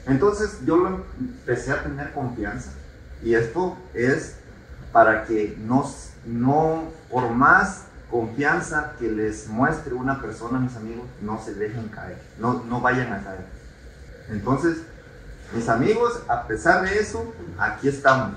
Entonces yo lo empecé a tener confianza, y esto es para que no por más confianza que les muestre una persona, mis amigos, no se dejen caer, no vayan a caer. Entonces, mis amigos, a pesar de eso, aquí estamos,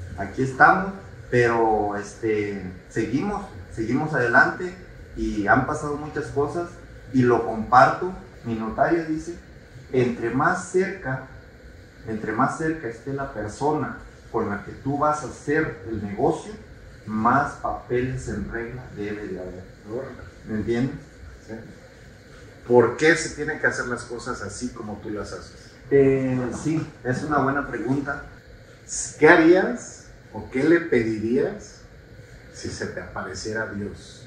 pero seguimos adelante, y han pasado muchas cosas, y lo comparto. Mi notaria dice, entre más cerca esté la persona con la que tú vas a hacer el negocio, más papeles en regla debe de haber. ¿Me entiendes? Sí. ¿Por qué se tienen que hacer las cosas así como tú las haces? Sí, es una buena pregunta. ¿Qué harías o qué le pedirías si se te apareciera Dios?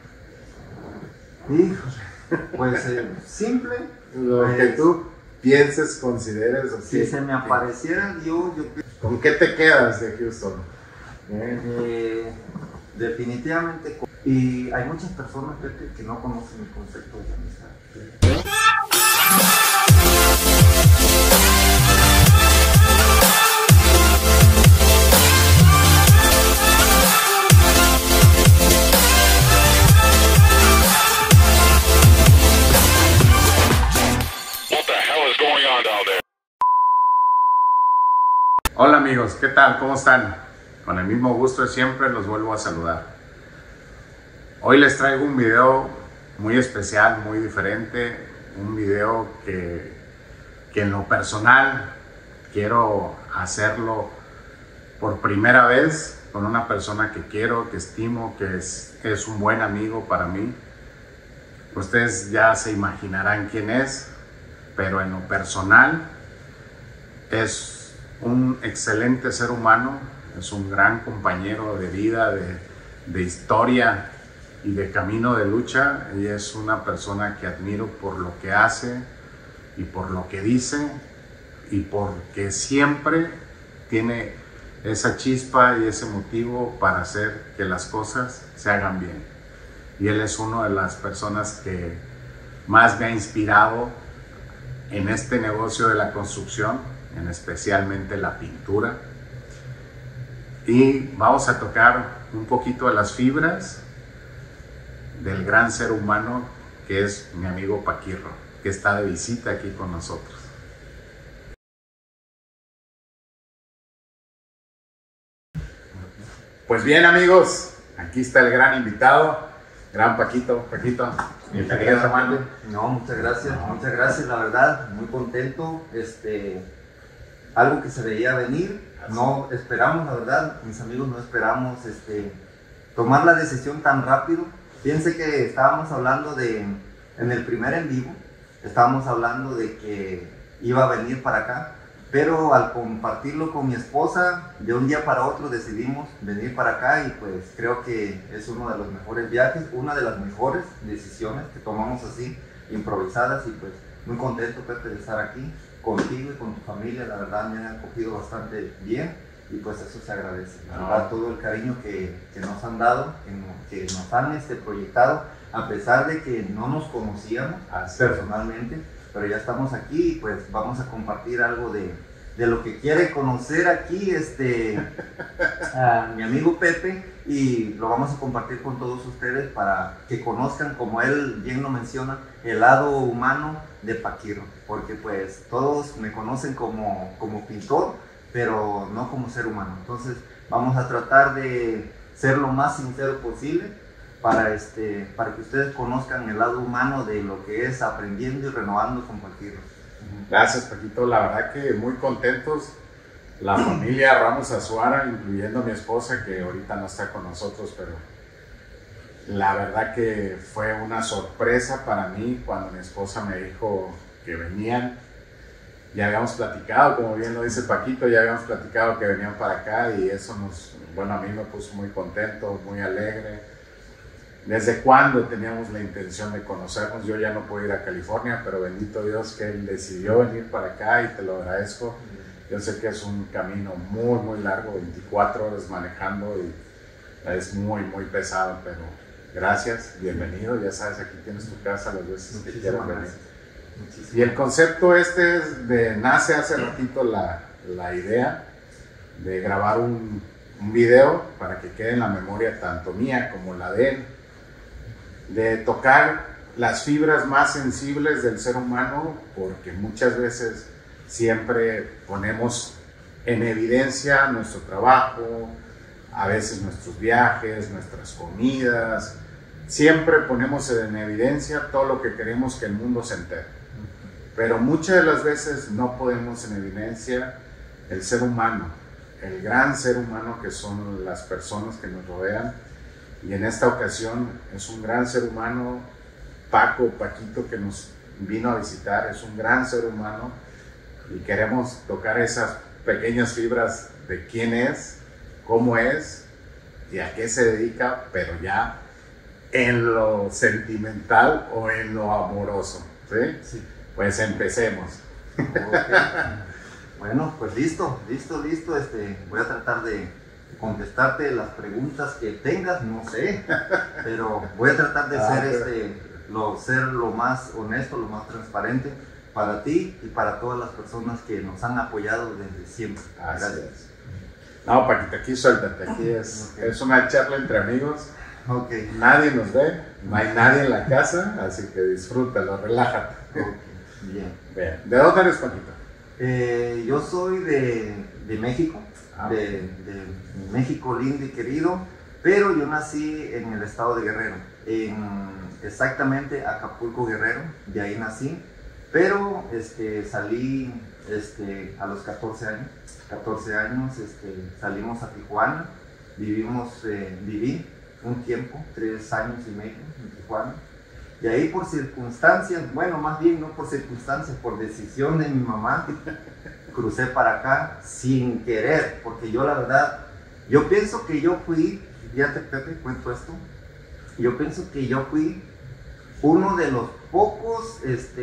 Híjole, pues simple. Lo que tú pienses, consideres. Si se me apareciera Dios, ¿con qué te quedas de Houston? Definitivamente. Y hay muchas personas, Pepe, que no conocen el concepto de amistad. Hola amigos, ¿qué tal? ¿Cómo están? Con el mismo gusto de siempre los vuelvo a saludar. Hoy les traigo un video muy especial, muy diferente, un video que en lo personal quiero hacerlo por primera vez con una persona que quiero, que estimo, que es un buen amigo para mí. Ustedes ya se imaginarán quién es, pero en lo personal es un excelente ser humano, es un gran compañero de vida, de historia y de camino de lucha, y es una persona que admiro por lo que hace y por lo que dice, y porque siempre tiene esa chispa y ese motivo para hacer que las cosas se hagan bien. Y él es una de las personas que más me ha inspirado en este negocio de la construcción, en especialmente la pintura. Y vamos a tocar un poquito de las fibras del gran ser humano que es mi amigo Paquirro, que está de visita aquí con nosotros. Pues bien amigos, aquí está el gran invitado, gran Paquito. Bienvenido, hermano. No, muchas gracias, la verdad, muy contento. Algo que se veía venir, no esperamos, la verdad, mis amigos, no esperamos tomar la decisión tan rápido. Fíjense que estábamos hablando en el primer en vivo, estábamos hablando de que iba a venir para acá, pero al compartirlo con mi esposa, de un día para otro decidimos venir para acá, y pues creo que es uno de los mejores viajes, una de las mejores decisiones que tomamos así, improvisadas, y pues muy contento, Pepe, de estar aquí contigo y con tu familia. La verdad me han acogido bastante bien, y pues eso se agradece, la verdad, todo el cariño que nos han dado, que nos han proyectado, a pesar de que no nos conocíamos personalmente, pero ya estamos aquí, y pues vamos a compartir algo de lo que quiere conocer aquí mi amigo Pepe, y lo vamos a compartir con todos ustedes para que conozcan, como él bien lo menciona, el lado humano de Paquirro, porque pues todos me conocen como pintor, pero no como ser humano. Entonces vamos a tratar de ser lo más sincero posible para que ustedes conozcan el lado humano de lo que es aprendiendo y renovando con Paquirro. Gracias, Paquito, la verdad que muy contentos. La familia Ramos Azuara, incluyendo a mi esposa, que ahorita no está con nosotros, pero la verdad que fue una sorpresa para mí cuando mi esposa me dijo que venían. Ya habíamos platicado, como bien lo dice Paquito, ya habíamos platicado que venían para acá, y eso a mí me puso muy contento, muy alegre. ¿Desde cuándo teníamos la intención de conocernos? Yo ya no puedo ir a California, pero bendito Dios que él decidió venir para acá, y te lo agradezco. Yo sé que es un camino muy, muy largo, 24 horas manejando, y es muy, muy pesado, pero gracias, bienvenido. Ya sabes, aquí tienes tu casa las veces que quieras venir. Y el concepto este es nace hace ratito la idea de grabar un video para que quede en la memoria tanto mía como la de él, de tocar las fibras más sensibles del ser humano, porque muchas veces siempre ponemos en evidencia nuestro trabajo, a veces nuestros viajes, nuestras comidas, siempre ponemos en evidencia todo lo que queremos que el mundo se entere. Pero muchas de las veces no ponemos en evidencia el ser humano, el gran ser humano que son las personas que nos rodean. Y en esta ocasión es un gran ser humano, Paquito, que nos vino a visitar, es un gran ser humano y queremos tocar esas pequeñas fibras de quién es, cómo es y a qué se dedica, pero ya en lo sentimental o en lo amoroso, ¿sí? Sí. Pues empecemos. Okay. Bueno, pues listo. Voy a tratar de contestarte las preguntas que tengas, no sé, pero voy a tratar de ser lo más honesto, lo más transparente para ti y para todas las personas que nos han apoyado desde siempre. Gracias. No, Paquita, aquí suéltate, aquí es una charla entre amigos. Okay. Nadie nos ve, no hay nadie en la casa, así que disfrútalo, relájate. Okay. Bien. ¿De dónde eres, Paquita? Yo soy de México, de México lindo y querido, pero yo nací en el estado de Guerrero, exactamente Acapulco, Guerrero, de ahí nací, pero salí a los 14 años, salimos a Tijuana, viví un tiempo, 3 años y medio en Tijuana. Y ahí por circunstancias, bueno, más bien no por circunstancias, por decisión de mi mamá, crucé para acá sin querer, porque yo la verdad, yo pienso que yo fui, fíjate Pepe, cuento esto, yo pienso que yo fui uno de los pocos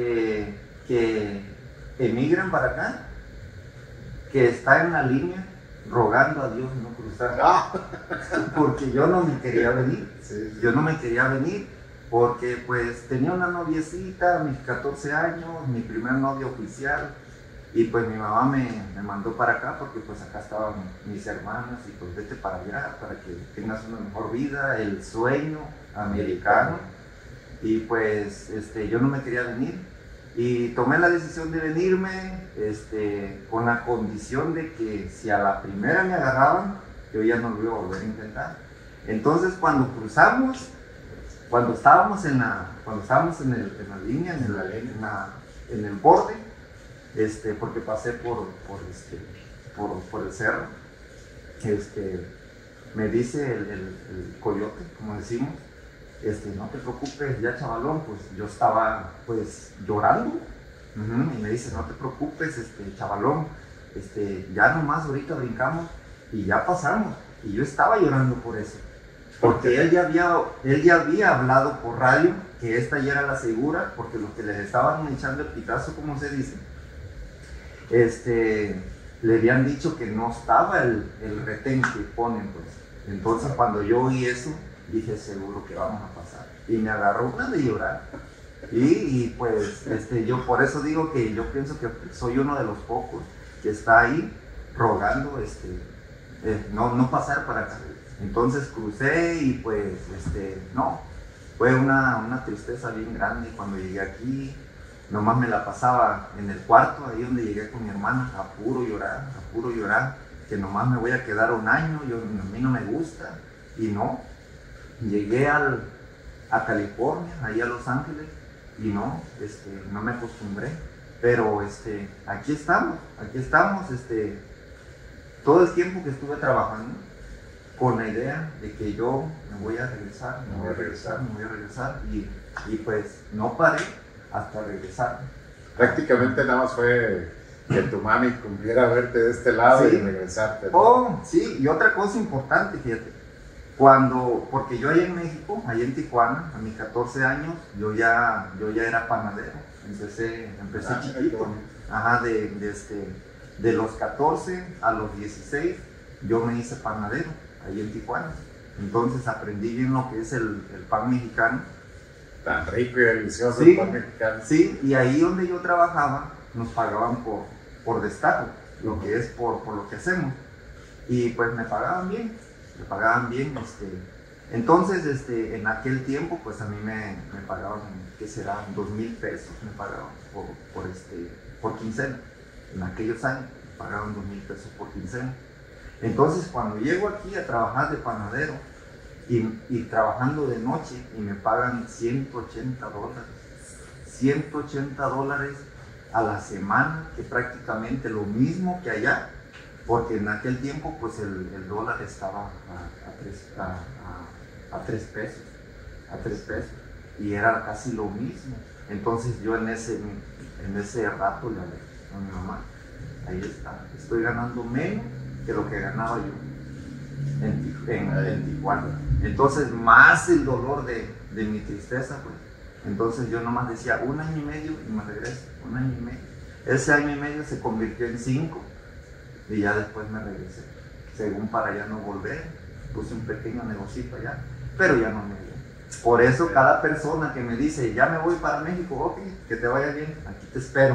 que emigran para acá, que está en la línea rogando a Dios no cruzar, porque yo no me quería venir, yo no me quería venir. Porque pues tenía una noviecita a mis 14 años, mi primer novio oficial, y pues mi mamá me mandó para acá porque pues acá estaban mis hermanas y pues vete para allá para que tengas una mejor vida, el sueño americano. Y pues yo no me quería venir y tomé la decisión de venirme con la condición de que si a la primera me agarraban, yo ya no lo iba a volver a intentar. Entonces cuando cruzamos, cuando estábamos en la línea, en el borde, porque pasé por el cerro, me dice el coyote, como decimos, no te preocupes ya chavalón, pues yo estaba pues llorando, y me dice no te preocupes chavalón, ya nomás ahorita brincamos y ya pasamos, y yo estaba llorando por eso. Porque él ya había hablado por radio que esta ya era la segura, porque los que les estaban echando el pitazo, como se dice, le habían dicho que no estaba el retén que ponen, pues. Entonces cuando yo oí eso, dije seguro que vamos a pasar. Y me agarró una de llorar. Y pues yo por eso digo que yo pienso que soy uno de los pocos que está ahí rogando no pasar para acá. Entonces crucé y pues, fue una tristeza bien grande cuando llegué aquí. Nomás me la pasaba en el cuarto, ahí donde llegué con mi hermana, a puro llorar, que nomás me voy a quedar un año, a mí no me gusta. Y no, llegué a California, ahí a Los Ángeles, y no me acostumbré. Pero aquí estamos, todo el tiempo que estuve trabajando, con la idea de que yo me voy a regresar, y pues no paré hasta regresar. Prácticamente nada más fue que tu mami cumpliera verte de este lado y regresarte, ¿no? Oh, sí, y otra cosa importante, fíjate, porque yo allá en México, allá en Tijuana, a mis 14 años, yo ya era panadero, empecé chiquito, de los 14 a los 16, yo me hice panadero ahí en Tijuana. Entonces aprendí bien lo que es el pan mexicano Tan rico y delicioso Sí, el pan mexicano. sí, y ahí donde yo trabajaba nos pagaban por destajo, lo que es por lo que hacemos. Y pues me pagaban bien, me pagaban bien. Entonces, en aquel tiempo, pues a mí me pagaban, ¿qué será? 2,000 pesos me pagaban por quincena. En aquellos años me pagaban 2,000 pesos por quincena. Entonces, cuando llego aquí a trabajar de panadero y trabajando de noche y me pagan $180, $180 a la semana, que prácticamente lo mismo que allá, porque en aquel tiempo pues el dólar estaba a 3 pesos, y era casi lo mismo. Entonces yo en ese rato le hablé a mi mamá, ahí está, estoy ganando menos que lo que ganaba yo en Tijuana. Entonces más el dolor de mi tristeza, pues. Entonces yo nomás decía 1 año y medio y me regreso, 1 año y medio. Ese año y medio se convirtió en 5 y ya después me regresé. Según para ya no volver, puse un pequeño negocito allá, pero ya no me dio. Por eso cada persona que me dice, ya me voy para México, ok, que te vaya bien, aquí te espero.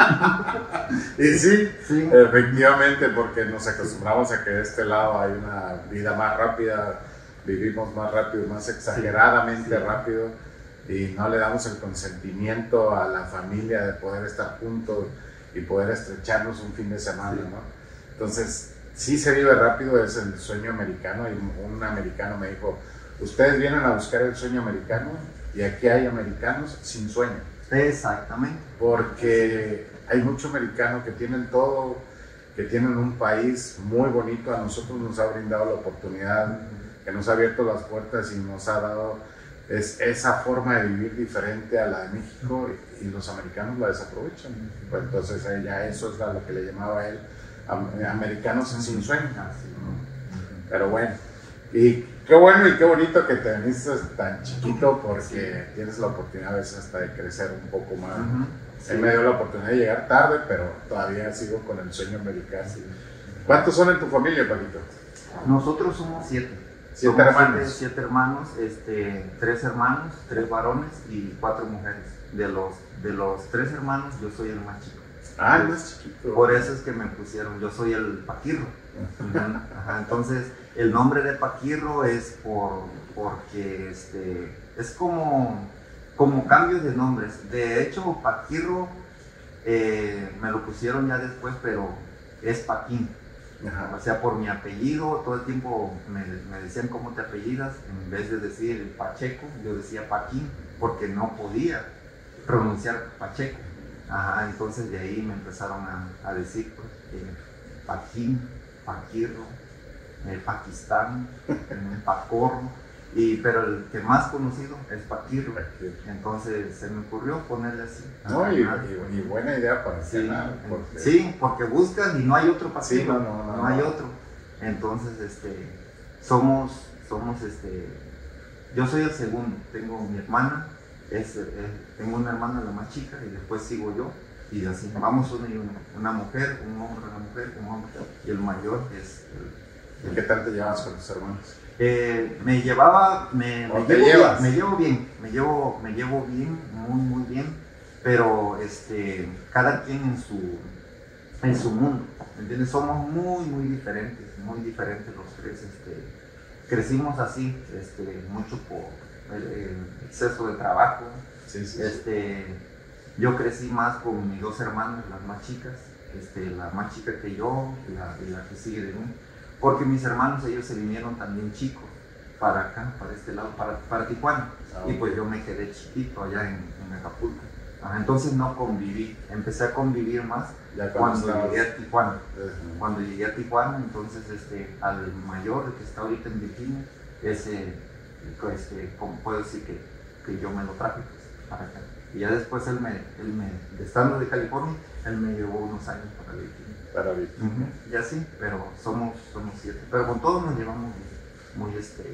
Y sí, Sí. efectivamente, porque nos acostumbramos a que de este lado hay una vida más rápida, vivimos más rápido, más exageradamente rápido, y no le damos el consentimiento a la familia de poder estar juntos y poder estrecharnos un fin de semana, ¿no? Entonces, sí se vive rápido, es el sueño americano, y un americano me dijo, ustedes vienen a buscar el sueño americano y aquí hay americanos sin sueño. Exactamente. Porque hay muchos americanos que tienen todo, que tienen un país muy bonito, a nosotros nos ha brindado la oportunidad, que nos ha abierto las puertas y nos ha dado esa forma de vivir diferente a la de México, y los americanos la desaprovechan. Pues entonces ya eso es lo que le llamaba él americanos sin sueño. Pero bueno, y qué bueno y qué bonito que te viniste tan chiquito, porque tienes la oportunidad a veces hasta de crecer un poco más. Él me dio la oportunidad de llegar tarde, pero todavía sigo con el sueño americano. ¿Cuántos son en tu familia, Paquito? Nosotros somos 7. 7 hermanos. 7 hermanos, 3 hermanos, 3 varones y 4 mujeres. De los 3 hermanos, yo soy el más chico. Ah, el más chiquito. Por eso es que me pusieron, yo soy el Paquirro. Ajá, entonces, el nombre de Paquirro es porque es como cambios de nombres. De hecho, Paquirro me lo pusieron ya después, pero es Paquín. O sea, por mi apellido, todo el tiempo me decían cómo te apellidas, en vez de decir Pacheco, yo decía Paquín, porque no podía pronunciar Pacheco. Ajá, entonces de ahí me empezaron a decir pues, Paquín, Paquirro, Pakistán, Pacorro, pero el que más conocido es Paquirro. Entonces se me ocurrió ponerle así. No, y buena idea para sí, porque... sí, porque buscan y no hay otro Paquirro. Sí, no hay otro. Entonces, somos, yo soy el segundo, tengo mi hermana, tengo una hermana la más chica y después sigo yo, y así vamos uno y uno, una mujer, un hombre, una mujer, un hombre, y el mayor es ¿Y qué tal te llevas con tus hermanos? Me llevo bien, muy bien, pero cada quien en su mundo, ¿me entiendes? Somos muy diferentes los tres. Crecimos así, mucho por el exceso de trabajo. Sí. Yo crecí más con mis 2 hermanas, las más chicas, la más chica que yo y la que sigue de mí, porque mis hermanos, ellos se vinieron también chicos para acá, para este lado, para Tijuana, y pues yo me quedé chiquito allá en Acapulco. Entonces no conviví, empecé a convivir más cuando llegué a Tijuana. Cuando llegué a Tijuana, entonces al mayor, el que está ahorita en Virginia, como puedo decir que yo me lo traje pues, para acá. Y ya después estando de California, él me llevó unos años para Virginia. Ya sí, pero somos 7. Pero con todos nos llevamos muy,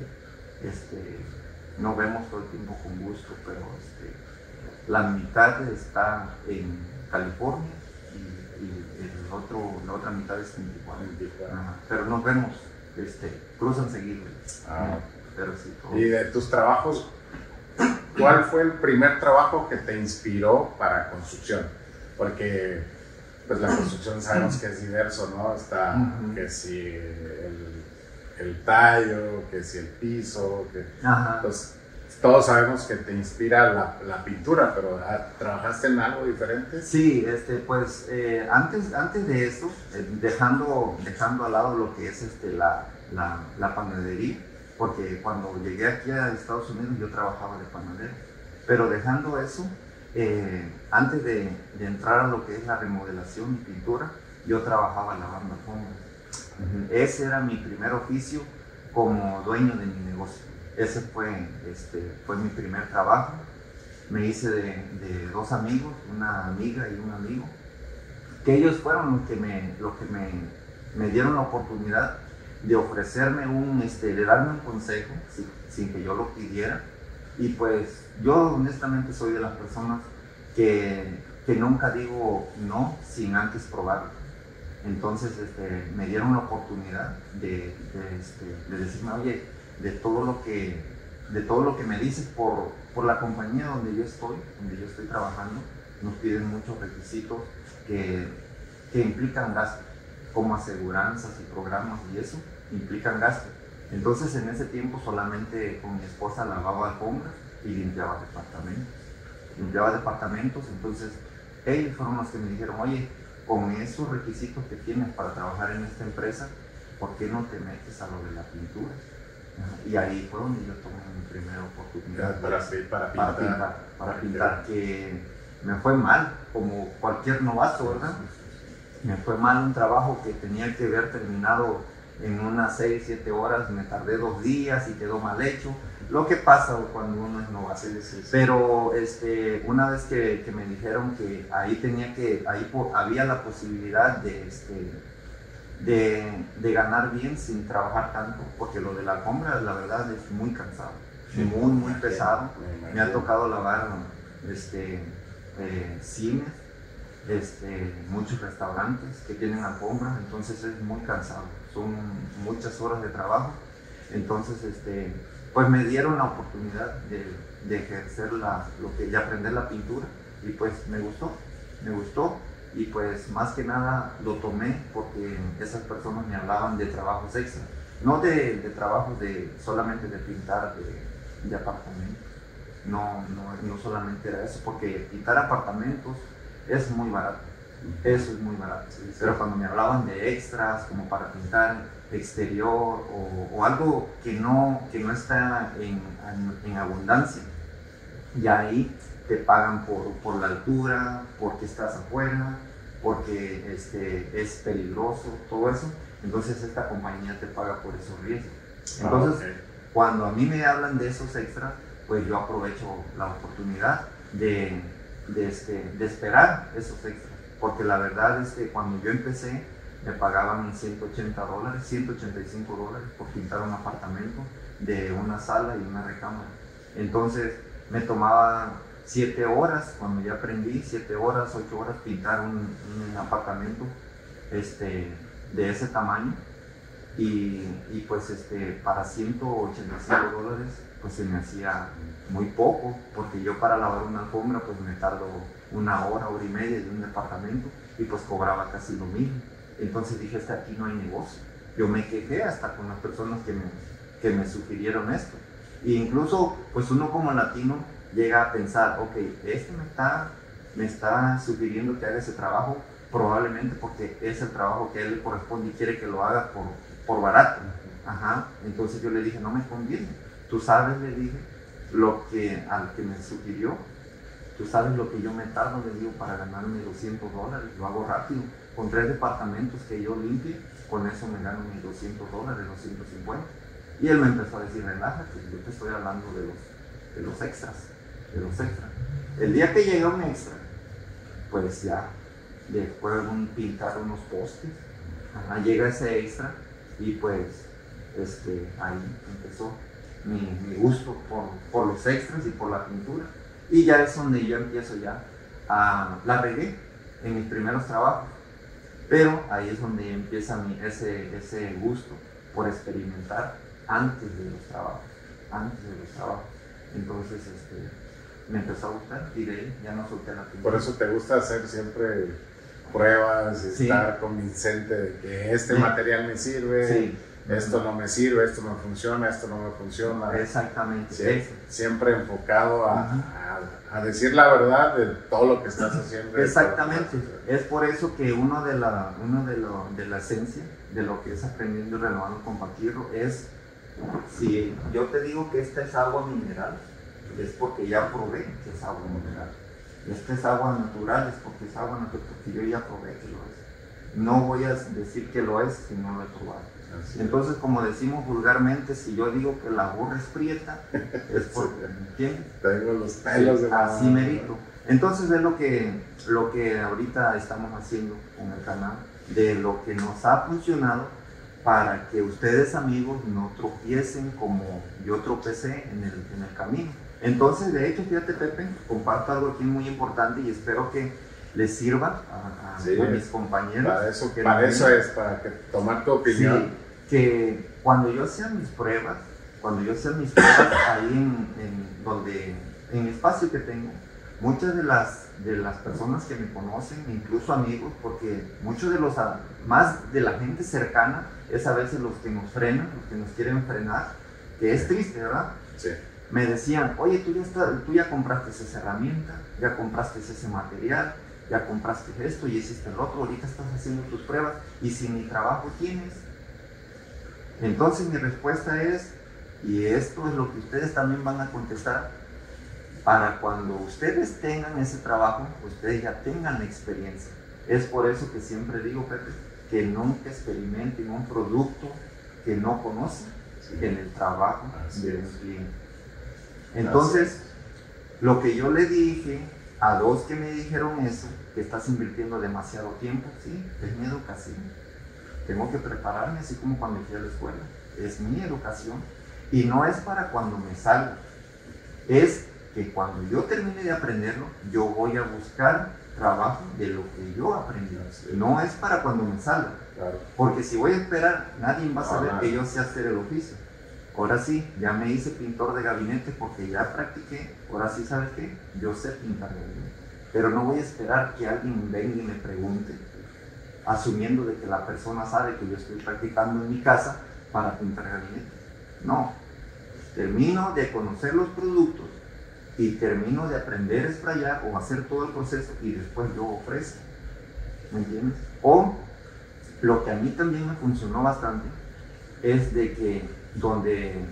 nos vemos todo el tiempo con gusto, pero la mitad está en California y la otra mitad es en Tijuana. Pero nos vemos, cruzan seguido. Pero sí, todo. ¿Y de tus trabajos, ¿cuál fue el primer trabajo que te inspiró para construcción? Porque pues la construcción sabemos que es diverso, ¿no? Está que si el tallo, que si el piso, pues todos sabemos que te inspira la pintura, pero ¿trabajaste en algo diferente? Sí, pues antes de eso, dejando al lado lo que es la panadería, porque cuando llegué aquí a Estados Unidos yo trabajaba de panadero, pero dejando eso, antes de entrar a lo que es la remodelación y pintura, yo trabajaba lavando alfombras. Ese era mi primer oficio como dueño de mi negocio. Ese fue mi primer trabajo. Me hice de dos amigos, una amiga y un amigo, que ellos fueron los que me dieron la oportunidad de ofrecerme de darme un consejo sin que yo lo pidiera. Y pues yo honestamente soy de las personas que nunca digo no sin antes probarlo. Entonces me dieron la oportunidad de decirme, oye, de todo lo que me dices por la compañía donde yo estoy trabajando, nos piden muchos requisitos que implican gastos, como aseguranzas y programas, y eso implican gastos. Entonces en ese tiempo solamente con mi esposa lavaba alfombras y limpiaba departamentos. Entonces ellos fueron los que me dijeron, oye, con esos requisitos que tienes para trabajar en esta empresa, ¿por qué no te metes a lo de la pintura? Y ahí fue donde yo tomé mi primera oportunidad para pintar, que me fue mal, como cualquier novato, ¿verdad? Me fue mal un trabajo que tenía que haber terminado en unas 6, 7 horas, me tardé 2 días y quedó mal hecho. Lo que pasa cuando uno es novato. Sí. Pero una vez que me dijeron que había la posibilidad de ganar bien sin trabajar tanto, porque lo de la alfombra la verdad es muy cansado, muy pesado. Me ha tocado lavar cines, muchos restaurantes que tienen alfombra, entonces es muy cansado, son muchas horas de trabajo. Entonces pues me dieron la oportunidad de ejercer de aprender la pintura, y pues me gustó. Y pues más que nada lo tomé porque esas personas me hablaban de trabajos extra, no de trabajos solamente de pintar de apartamentos. No solamente era eso, porque pintar apartamentos es muy barato, eso es muy barato. Sí. Pero cuando me hablaban de extras, como para pintar exterior o algo que no está en abundancia, y ahí te pagan por la altura, porque estás afuera, porque es peligroso, todo eso. Entonces esta compañía te paga por esos riesgos. Entonces, cuando a mí me hablan de esos extras, pues yo aprovecho la oportunidad de esperar esos extras. Porque la verdad es que cuando yo empecé, me pagaban $180, $185 por pintar un apartamento de una sala y una recámara. Entonces me tomaba 7 horas, cuando ya aprendí, 7 horas, 8 horas pintar un apartamento de ese tamaño, y pues para $185 pues se me hacía muy poco, porque yo para lavar una alfombra pues me tardo 1 hora, 1 hora y media de un departamento, y pues cobraba casi lo mismo. Entonces dije, aquí no hay negocio. Yo me quejé hasta con las personas que me sugirieron esto. E incluso pues uno como latino llega a pensar, ok, me está sugiriendo que haga ese trabajo, probablemente porque es el trabajo que a él le corresponde y quiere que lo haga por barato. Entonces yo le dije, no me conviene. Tú sabes, le dije, al que me sugirió, tú sabes lo que yo me tardo, le digo, para ganarme $200, lo hago rápido. Con 3 departamentos que yo limpie, con eso me gano mis $200, 250. Y él me empezó a decir, relájate, yo te estoy hablando de los extras. El día que llega un extra, pues ya, después de pintar unos postes, llega ese extra, y pues ahí empezó mi gusto por los extras y por la pintura. Y ya es donde yo empiezo la regué en mis primeros trabajos, pero ahí es donde empieza ese gusto por experimentar antes de los trabajos. Entonces me empezó a gustar y de ahí ya no solté la pintura. Por eso te gusta hacer siempre pruebas y Sí. estar convincente de que este Sí. material me sirve, Sí. esto no me sirve, esto me funciona, esto no me funciona. Exactamente. Siempre enfocado Ujú. a decir la verdad de todo lo que estás haciendo. Exactamente. Es por eso que uno de la esencia de lo que es aprendiendo y renovando con Paquirro es, si yo te digo que esta es agua mineral, es porque ya probé que es agua mineral. Esta es agua natural, es porque es agua natural, porque yo ya probé que lo es. No voy a decir que lo es si no lo he probado. Entonces, como decimos vulgarmente, si yo digo que la burra es prieta, es porque, ¿entiendes? Tengo los pelos de Así merito. Entonces es lo que ahorita estamos haciendo con el canal, de lo que nos ha funcionado para que ustedes, amigos, no tropiecen como yo tropecé en el camino. Entonces, de hecho, fíjate, Pepe, comparto algo aquí muy importante y espero que les sirva a mis compañeros. Para eso es, para que tomar tu opinión. Sí, que cuando yo hacía mis pruebas ahí en el espacio que tengo, muchas de las personas que me conocen, incluso amigos, porque muchos más de la gente cercana es a veces los que nos frenan, los que nos quieren frenar, que es triste, ¿verdad? Sí. Me decían, oye, tú ya compraste esa herramienta, ya compraste ese material, ya compraste esto y hiciste el otro, ahorita estás haciendo tus pruebas y si ni trabajo tienes. Entonces mi respuesta es, y esto es lo que ustedes también van a contestar, para cuando ustedes tengan ese trabajo, ustedes ya tengan la experiencia. Es por eso que siempre digo, Pepe, que nunca experimenten un producto que no conocen en el trabajo de un cliente. Entonces, lo que yo le dije a dos que me dijeron eso, que estás invirtiendo demasiado tiempo, sí, es mi educación. Tengo que prepararme así como cuando fui a la escuela. Es mi educación y no es para cuando me salga. Es que cuando yo termine de aprenderlo, yo voy a buscar trabajo de lo que yo aprendí. No es para cuando me salga. Claro. Porque si voy a esperar, nadie va a saber que yo sé hacer el oficio. Ahora sí, ya me hice pintor de gabinete porque ya practiqué. Ahora sí, ¿sabes qué? Yo sé pintar gabinete. Pero no voy a esperar que alguien venga y me pregunte, asumiendo de que la persona sabe que yo estoy practicando en mi casa para pintar gabinete. No. Termino de conocer los productos y termino de aprender a sprayar o hacer todo el proceso y después yo ofrezco. ¿Me entiendes? O lo que a mí también me funcionó bastante es de que donde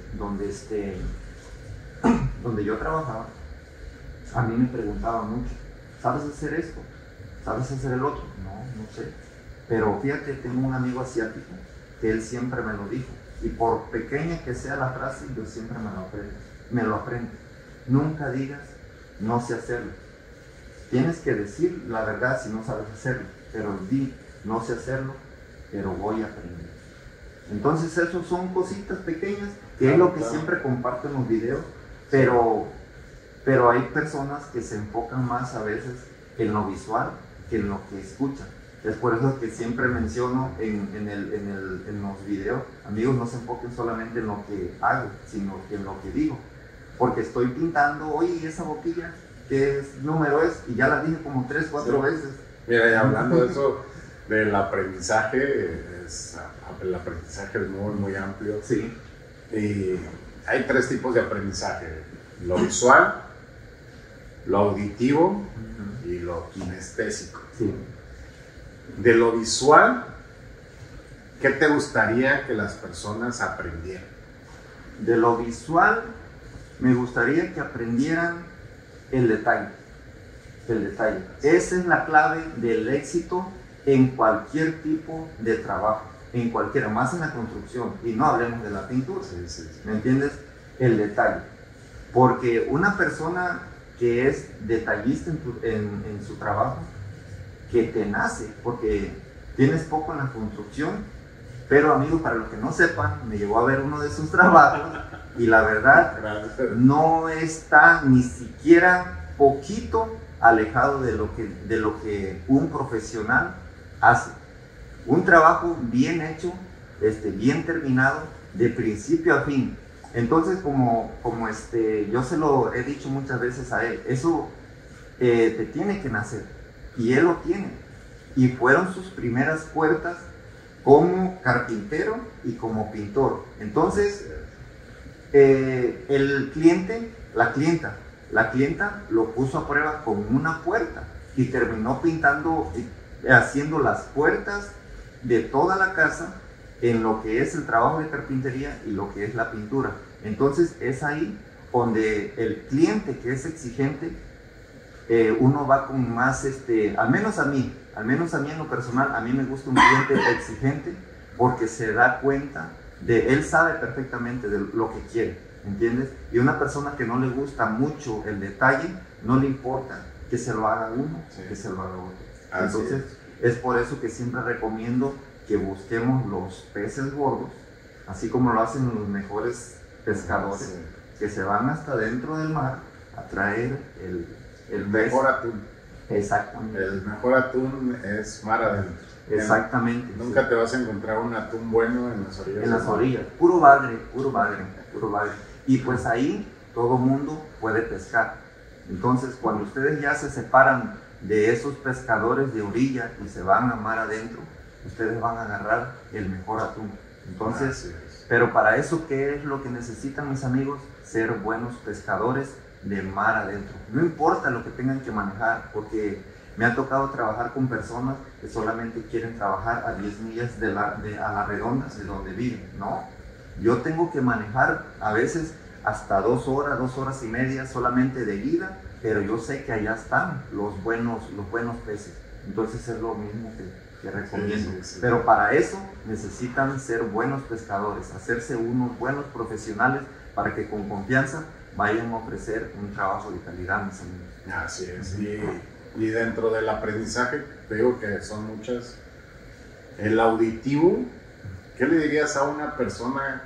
yo trabajaba, a mí me preguntaban mucho, ¿sabes hacer esto? ¿Sabes hacer el otro? No sé. Pero fíjate, tengo un amigo asiático que él siempre me lo dijo. Y por pequeña que sea la frase, yo siempre me lo aprendo. Nunca digas, no sé hacerlo. Tienes que decir la verdad si no sabes hacerlo. Pero di, no sé hacerlo, pero voy a aprender. Entonces, esos son cositas pequeñas, que es lo que siempre comparto en los videos. Pero hay personas que se enfocan más a veces en lo visual que en lo que escuchan. Es por eso que siempre menciono en los videos, amigos, no se enfoquen solamente en lo que hago, sino que en lo que digo. Porque estoy pintando, oye, esa boquilla, ¿qué número es? Y ya la dije como 3, 4 veces. Mira, y hablando de eso, del aprendizaje, el aprendizaje es muy, muy amplio. Sí. Y hay 3 tipos de aprendizaje: lo visual, lo auditivo y lo kinestésico. Sí. De lo visual, ¿qué te gustaría que las personas aprendieran? De lo visual, me gustaría que aprendieran el detalle. El detalle. Esa es la clave del éxito en cualquier tipo de trabajo, en cualquiera, más en la construcción. Y no hablemos de la pintura, Sí. ¿me entiendes? El detalle. Porque una persona que es detallista en su trabajo, que te nace, porque tienes poco en la construcción, pero amigo, para los que no sepan, me llevó a ver uno de sus trabajos y la verdad no está ni siquiera poquito alejado de lo que un profesional hace. Un trabajo bien hecho, bien terminado, de principio a fin, Entonces, yo se lo he dicho muchas veces a él, eso te tiene que nacer, y él lo tiene. Y fueron sus primeras puertas como carpintero y como pintor. Entonces, el cliente, la clienta lo puso a prueba con una puerta y terminó pintando, haciendo las puertas de toda la casa en lo que es el trabajo de carpintería y lo que es la pintura. Entonces es ahí donde el cliente que es exigente, uno va con más, al menos a mí en lo personal, a mí me gusta un cliente exigente porque se da cuenta él sabe perfectamente de lo que quiere, ¿entiendes? Y una persona que no le gusta mucho el detalle, no le importa que se lo haga uno, que se lo haga otro. Entonces es por eso que siempre recomiendo que busquemos los peces gordos, así como lo hacen los mejores pescadores, que se van hasta dentro del mar a traer el mejor atún. Exactamente. El mejor atún es mar adentro. Exactamente. Nunca te vas a encontrar un atún bueno en las orillas. En las orillas, puro bagre. Y pues ahí todo mundo puede pescar. Entonces, cuando ustedes ya se separan de esos pescadores de orilla y se van a mar adentro, ustedes van a agarrar el mejor atún. Entonces, pero para eso, ¿qué es lo que necesitan, mis amigos? Ser buenos pescadores de mar adentro. No importa lo que tengan que manejar, porque me ha tocado trabajar con personas que solamente quieren trabajar a 10 millas a la redonda de donde viven. No, yo tengo que manejar a veces hasta 2 horas y media solamente de ida, pero yo sé que allá están los buenos peces. Entonces es lo mismo que recomiendo. Sí. Pero para eso necesitan ser buenos pescadores, hacerse unos buenos profesionales para que con confianza vayan a ofrecer un trabajo de calidad, mis amigos. Así es. Y dentro del aprendizaje, te digo que son muchas. El auditivo, ¿qué le dirías a una persona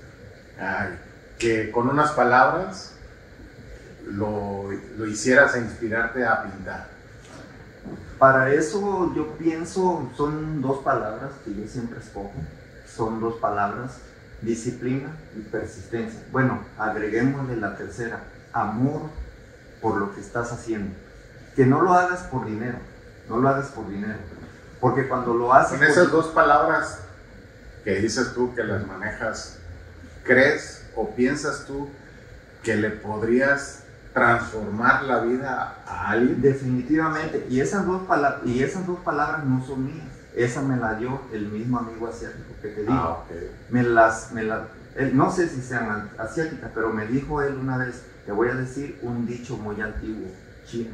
que con unas palabras lo hicieras a inspirarte a pintar? Para eso yo pienso, son 2 palabras que yo siempre escojo, son 2 palabras, disciplina y persistencia. Bueno, agreguémosle la tercera, amor por lo que estás haciendo. Que no lo hagas por dinero, porque cuando lo haces... Con esas 2 palabras que dices tú que las manejas, ¿crees o piensas tú que le podrías transformar la vida a alguien? Definitivamente, y esas dos palabras no son mías, esa me la dio el mismo amigo asiático que te digo. Okay. No sé si sean asiáticas, pero me dijo él una vez, te voy a decir un dicho muy antiguo, chino: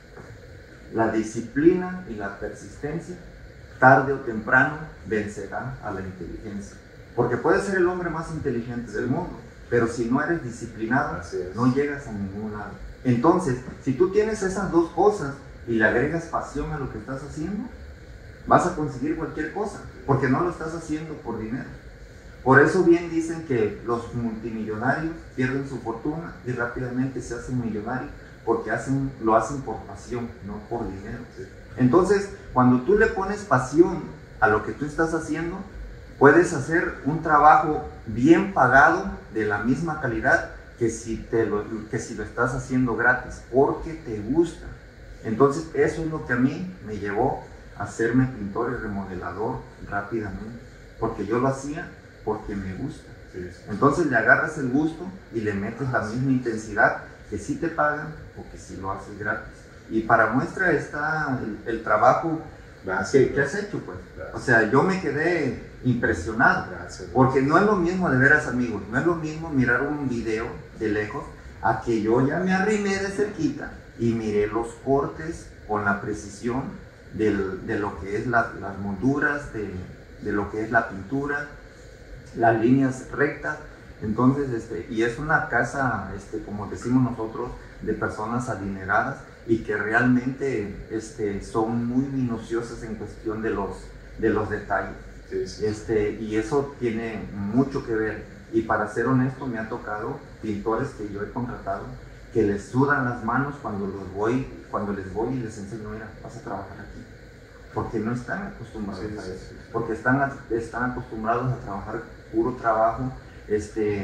la disciplina y la persistencia, tarde o temprano, vencerán a la inteligencia. Porque puedes ser el hombre más inteligente del mundo, pero si no eres disciplinado, no llegas a ningún lado. Entonces, si tú tienes esas 2 cosas y le agregas pasión a lo que estás haciendo, vas a conseguir cualquier cosa, porque no lo estás haciendo por dinero. Por eso bien dicen que los multimillonarios pierden su fortuna y rápidamente se hacen millonarios, porque lo hacen por pasión, no por dinero. Entonces, cuando tú le pones pasión a lo que tú estás haciendo, puedes hacer un trabajo bien pagado de la misma calidad que si lo estás haciendo gratis, porque te gusta. Entonces, eso es lo que a mí me llevó a hacerme pintor y remodelador rápidamente, porque yo lo hacía porque me gusta. Entonces le agarras el gusto y le metes la misma intensidad que si te pagan o que si lo haces gratis. Y para muestra está el trabajo que has hecho, pues. Gracias. O sea, yo me quedé impresionado. Gracias. Porque no es lo mismo, de veras, amigos, no es lo mismo mirar un video de lejos a que yo ya me arrimé de cerquita y miré los cortes con la precisión de lo que es las molduras, de lo que es la pintura, las líneas rectas. Entonces, y es una casa, como decimos nosotros, de personas adineradas y que realmente son muy minuciosas en cuestión de los detalles. Sí. Y eso tiene mucho que ver. Y para ser honesto, me ha tocado pintores que yo he contratado que les sudan las manos cuando les voy y les enseño: mira, vas a trabajar aquí. Porque no están acostumbrados a eso. Porque están acostumbrados a trabajar puro trabajo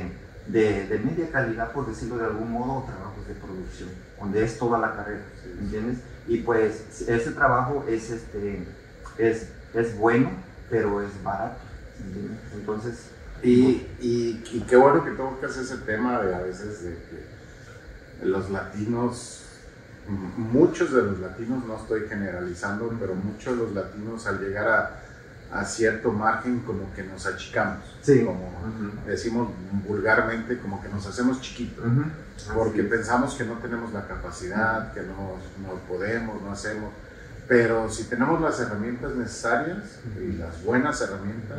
de media calidad, por decirlo de algún modo, o trabajos de producción, donde es toda la carrera, ¿entiendes? Y pues ese trabajo es bueno, pero es barato, ¿entiendes? Entonces... Y qué bueno que tocas ese tema de a veces de que los latinos, muchos de los latinos, no estoy generalizando, pero muchos de los latinos al llegar a cierto margen como que nos achicamos, sí. Como decimos vulgarmente, como que nos hacemos chiquitos, porque pensamos que no tenemos la capacidad, que no podemos, no hacemos, pero si tenemos las herramientas necesarias y las buenas herramientas,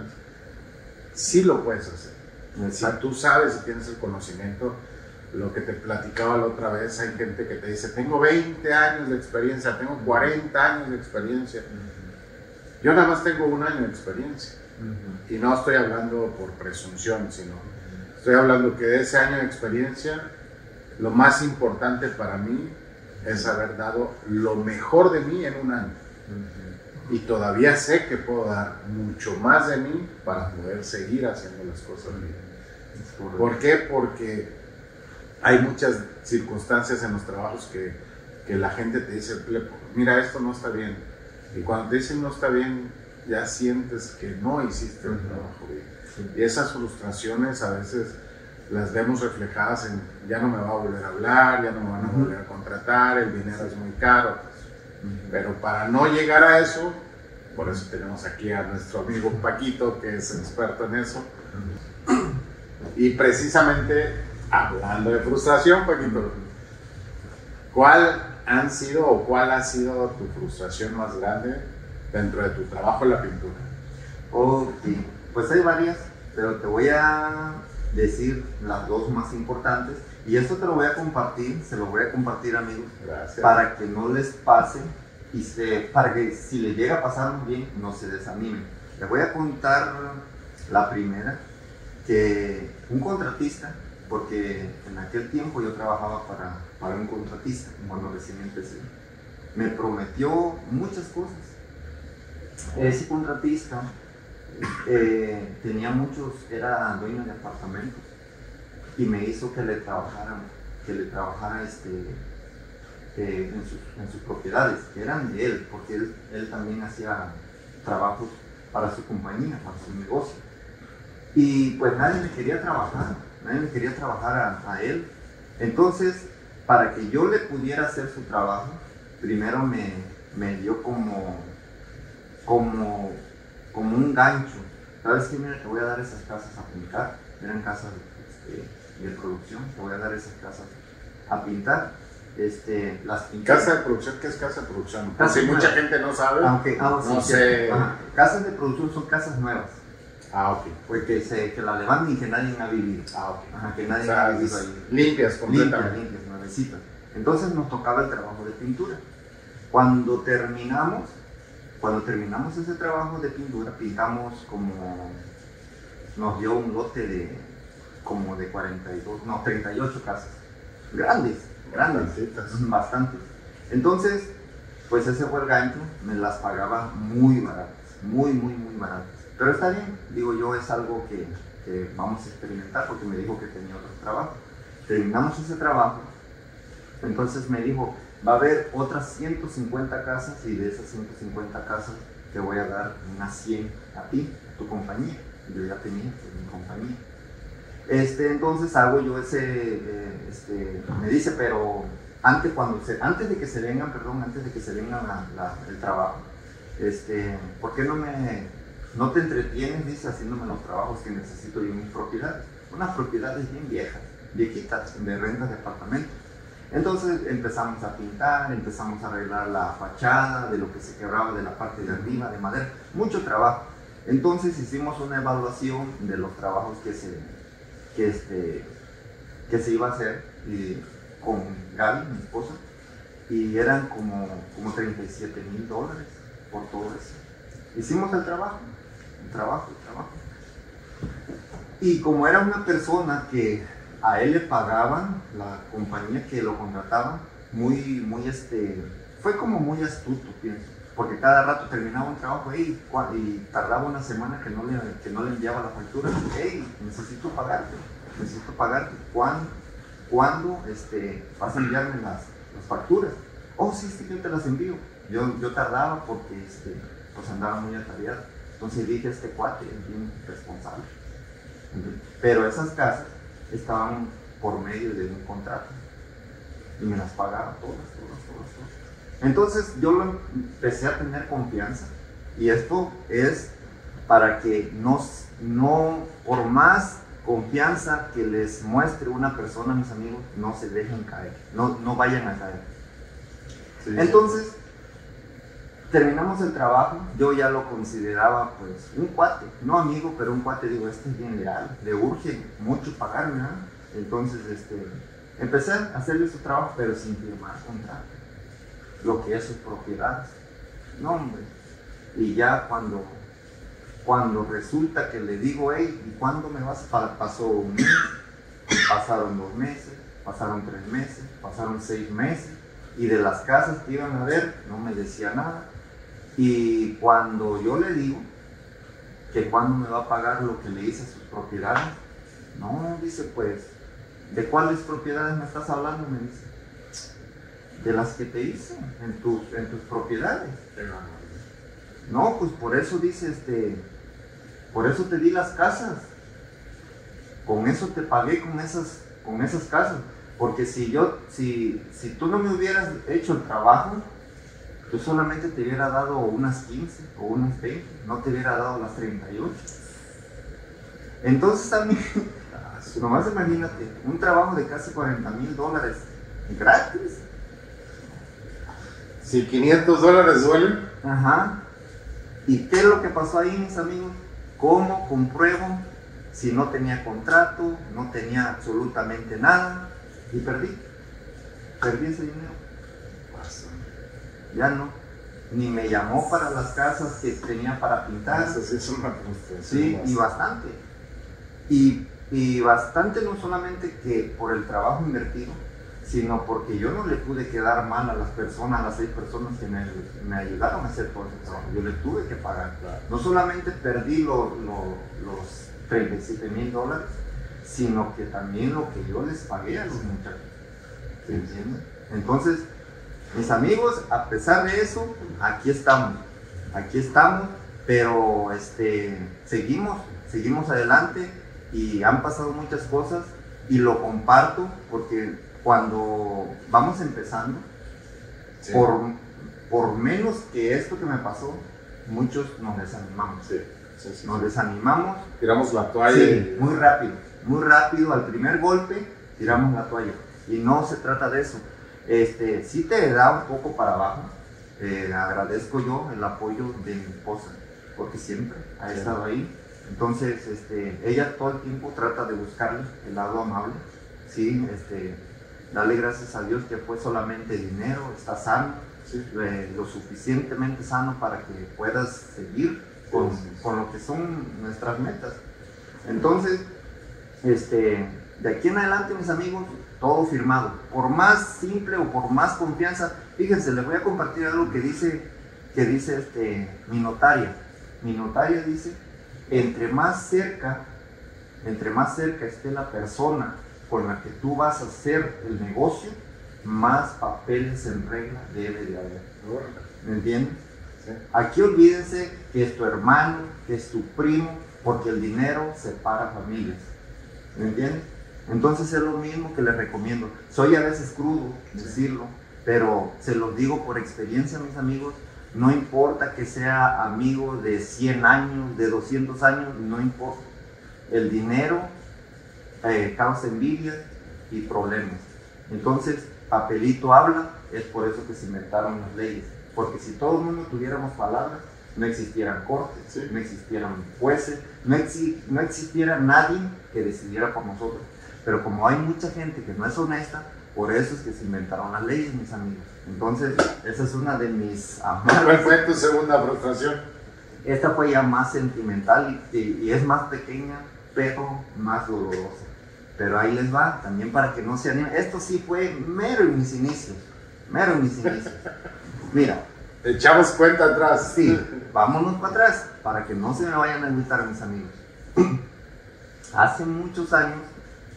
sí lo puedes hacer. Si tú sabes y tienes el conocimiento, lo que te platicaba la otra vez, hay gente que te dice, tengo 20 años de experiencia, tengo 40 años de experiencia. Yo nada más tengo 1 año de experiencia. Y no estoy hablando por presunción, sino estoy hablando que de ese año de experiencia, lo más importante para mí es haber dado lo mejor de mí en 1 año. Y todavía sé que puedo dar mucho más de mí para poder seguir haciendo las cosas bien. ¿Por qué? Porque hay muchas circunstancias en los trabajos que la gente te dice, mira, esto no está bien. Y cuando te dicen no está bien, ya sientes que no hiciste el trabajo bien. Y esas frustraciones a veces las vemos reflejadas en ya no me va a volver a hablar, ya no me van a volver a contratar, el dinero es muy caro. Pero para no llegar a eso, por eso tenemos aquí a nuestro amigo Paquito, que es experto en eso. Y precisamente, hablando de frustración, Paquito, ¿cuál ha sido tu frustración más grande dentro de tu trabajo en la pintura? Ok, pues hay varias, pero te voy a decir las 2 más importantes. Y esto te lo voy a compartir, se lo voy a compartir, amigos. Gracias. Para que no les pase y para que si les llega a pasar muy bien, no se desanimen. Les voy a contar la primera, que un contratista, porque en aquel tiempo yo trabajaba para un contratista, cuando recién empecé, me prometió muchas cosas. Ese contratista era dueño de apartamentos, y me hizo que le trabajara en sus propiedades, que eran de él, porque él también hacía trabajos para su compañía, para su negocio. Y pues nadie le quería trabajar a él. Entonces, para que yo le pudiera hacer su trabajo, primero me dio como un gancho. ¿Sabes qué? Mira, te voy a dar esas casas a pintar. Eran casas de producción, te voy a dar esas casas a pintar. Las pinté. ¿Casa de producción? ¿Qué es casa de producción? Si mucha gente no sabe, no sé. Casas de producción son casas nuevas. Ok. Pues que la levanten y que nadie ha vivido. Ok. Que nadie ha vivido ahí. Limpias, completamente. Limpias, nuevecitas. Entonces nos tocaba el trabajo de pintura. Cuando terminamos ese trabajo de pintura, pintamos nos dio un lote de 38 casas. Grandes, bastantes. Entonces, pues ese fue el gancho, me las pagaba muy baratas, muy baratas. Pero está bien, digo yo, es algo que vamos a experimentar, porque me dijo que tenía otro trabajo. Terminamos ese trabajo, entonces me dijo, va a haber otras 150 casas, y de esas 150 casas te voy a dar unas 100 a ti, a tu compañía. Yo ya tenía mi compañía. Entonces hago yo me dice, pero antes de que se vengan el trabajo, ¿por qué no te entretienes, dice, haciéndome los trabajos que necesito yo en mis propiedades? Unas propiedades bien viejitas, de rentas de apartamentos. Entonces empezamos a pintar, empezamos a arreglar la fachada de lo que se quebraba de la parte de arriba, de madera, mucho trabajo. Entonces hicimos una evaluación de los trabajos que se iba a hacer con Gaby, mi esposa, y eran como $37,000 por todo eso. Hicimos el trabajo. Y como era una persona que a él le pagaban, la compañía que lo contrataba, fue como muy astuto, pienso, porque cada rato terminaba un trabajo y tardaba una semana que no le enviaba la factura. Necesito pagarte. necesito pagarte. ¿Cuándo vas a enviarme las facturas? Oh, sí, yo te las envío. Yo tardaba porque pues andaba muy atareado. Entonces dije, este cuate es bien responsable. Pero esas casas estaban por medio de un contrato y me las pagaba todas. Entonces yo empecé a tener confianza, y esto es para que no por más confianza que les muestre una persona, mis amigos, no se dejen caer, no vayan a caer. Sí. Entonces terminamos el trabajo. Yo ya lo consideraba pues un cuate, no amigo, pero un cuate. Digo, este es bien leal, le urge mucho pagarme, ¿no? Entonces empecé a hacerle su trabajo, pero sin firmar contrato, lo que es sus propiedades. No, hombre. Y ya cuando resulta que le digo, hey, ¿y cuándo me vas? Pasó un mes, pasaron 2 meses, pasaron 3 meses, pasaron 6 meses, y de las casas que iban a ver no me decía nada. Y cuando yo le digo que cuándo me va a pagar lo que le hice a sus propiedades, no, dice, pues, ¿de cuáles propiedades me estás hablando? Me dice, de las que te hice en tus propiedades. No, pues por eso dice, por eso te di las casas, con eso te pagué con esas casas, porque si tú no me hubieras hecho el trabajo, yo solamente te hubiera dado unas 15 o unas 20, no te hubiera dado las 38. Entonces a mí, nomás imagínate, un trabajo de casi $40,000 gratis. Si $500 duelen. Ajá. ¿Y qué es lo que pasó ahí, mis amigos? ¿Cómo compruebo si no tenía contrato, no tenía absolutamente nada? Y perdí ese dinero. Ya no, ni me llamó para las casas que tenía para pintar. Eso sí es una frustración. Sí, y bastante. Y bastante, no solamente que por el trabajo invertido, sino porque yo no le pude quedar mal a las personas, a las 6 personas que me ayudaron a hacer todo ese trabajo. Yo le tuve que pagar. Claro. No solamente perdí los $37,000, sino que también lo que yo les pagué a los muchachos. ¿Se entiende? Entonces, mis amigos, a pesar de eso, aquí estamos, pero seguimos adelante, y han pasado muchas cosas, y lo comparto porque cuando vamos empezando, sí, por menos que esto que me pasó, muchos nos desanimamos. Sí. Nos desanimamos. Tiramos la toalla. Sí, muy rápido, al primer golpe tiramos la toalla, y no se trata de eso. Sí te da un poco para abajo. Agradezco yo el apoyo de mi esposa, porque siempre ha estado ahí. Entonces, ella todo el tiempo trata de buscarle el lado amable, ¿sí? Dale gracias a Dios que fue solamente dinero, está sano, sí, lo suficientemente sano para que puedas seguir con lo que son nuestras metas. Entonces, de aquí en adelante, mis amigos, todo firmado. Por más simple o por más confianza, fíjense, les voy a compartir algo que dice mi notaria. Mi notaria dice, entre más cerca esté la persona con la que tú vas a hacer el negocio, más papeles en regla debe de haber. ¿Me entienden? Sí. Aquí olvídense que es tu hermano, que es tu primo, porque el dinero separa familias. ¿Me entienden? Entonces es lo mismo que les recomiendo. Soy a veces crudo decirlo, pero se los digo por experiencia, mis amigos. No importa que sea amigo de 100 años, de 200 años, no importa. El dinero causa envidia y problemas. Entonces, papelito habla, es por eso que se inventaron las leyes. Porque si todo el mundo tuviéramos palabras, no existieran cortes, sí, no existieran jueces, no existiera nadie que decidiera por nosotros. Pero como hay mucha gente que no es honesta, por eso es que se inventaron las leyes, mis amigos. Entonces, esa es una de mis amargas. ¿Cuál fue tu segunda frustración? Esta fue ya más sentimental y es más pequeña, pero más dolorosa. Pero ahí les va, también para que no se animen. Esto sí fue mero en mis inicios. Mira. Echamos cuenta atrás. Sí, vámonos para atrás, para que no se me vayan a invitar, mis amigos. Hace muchos años,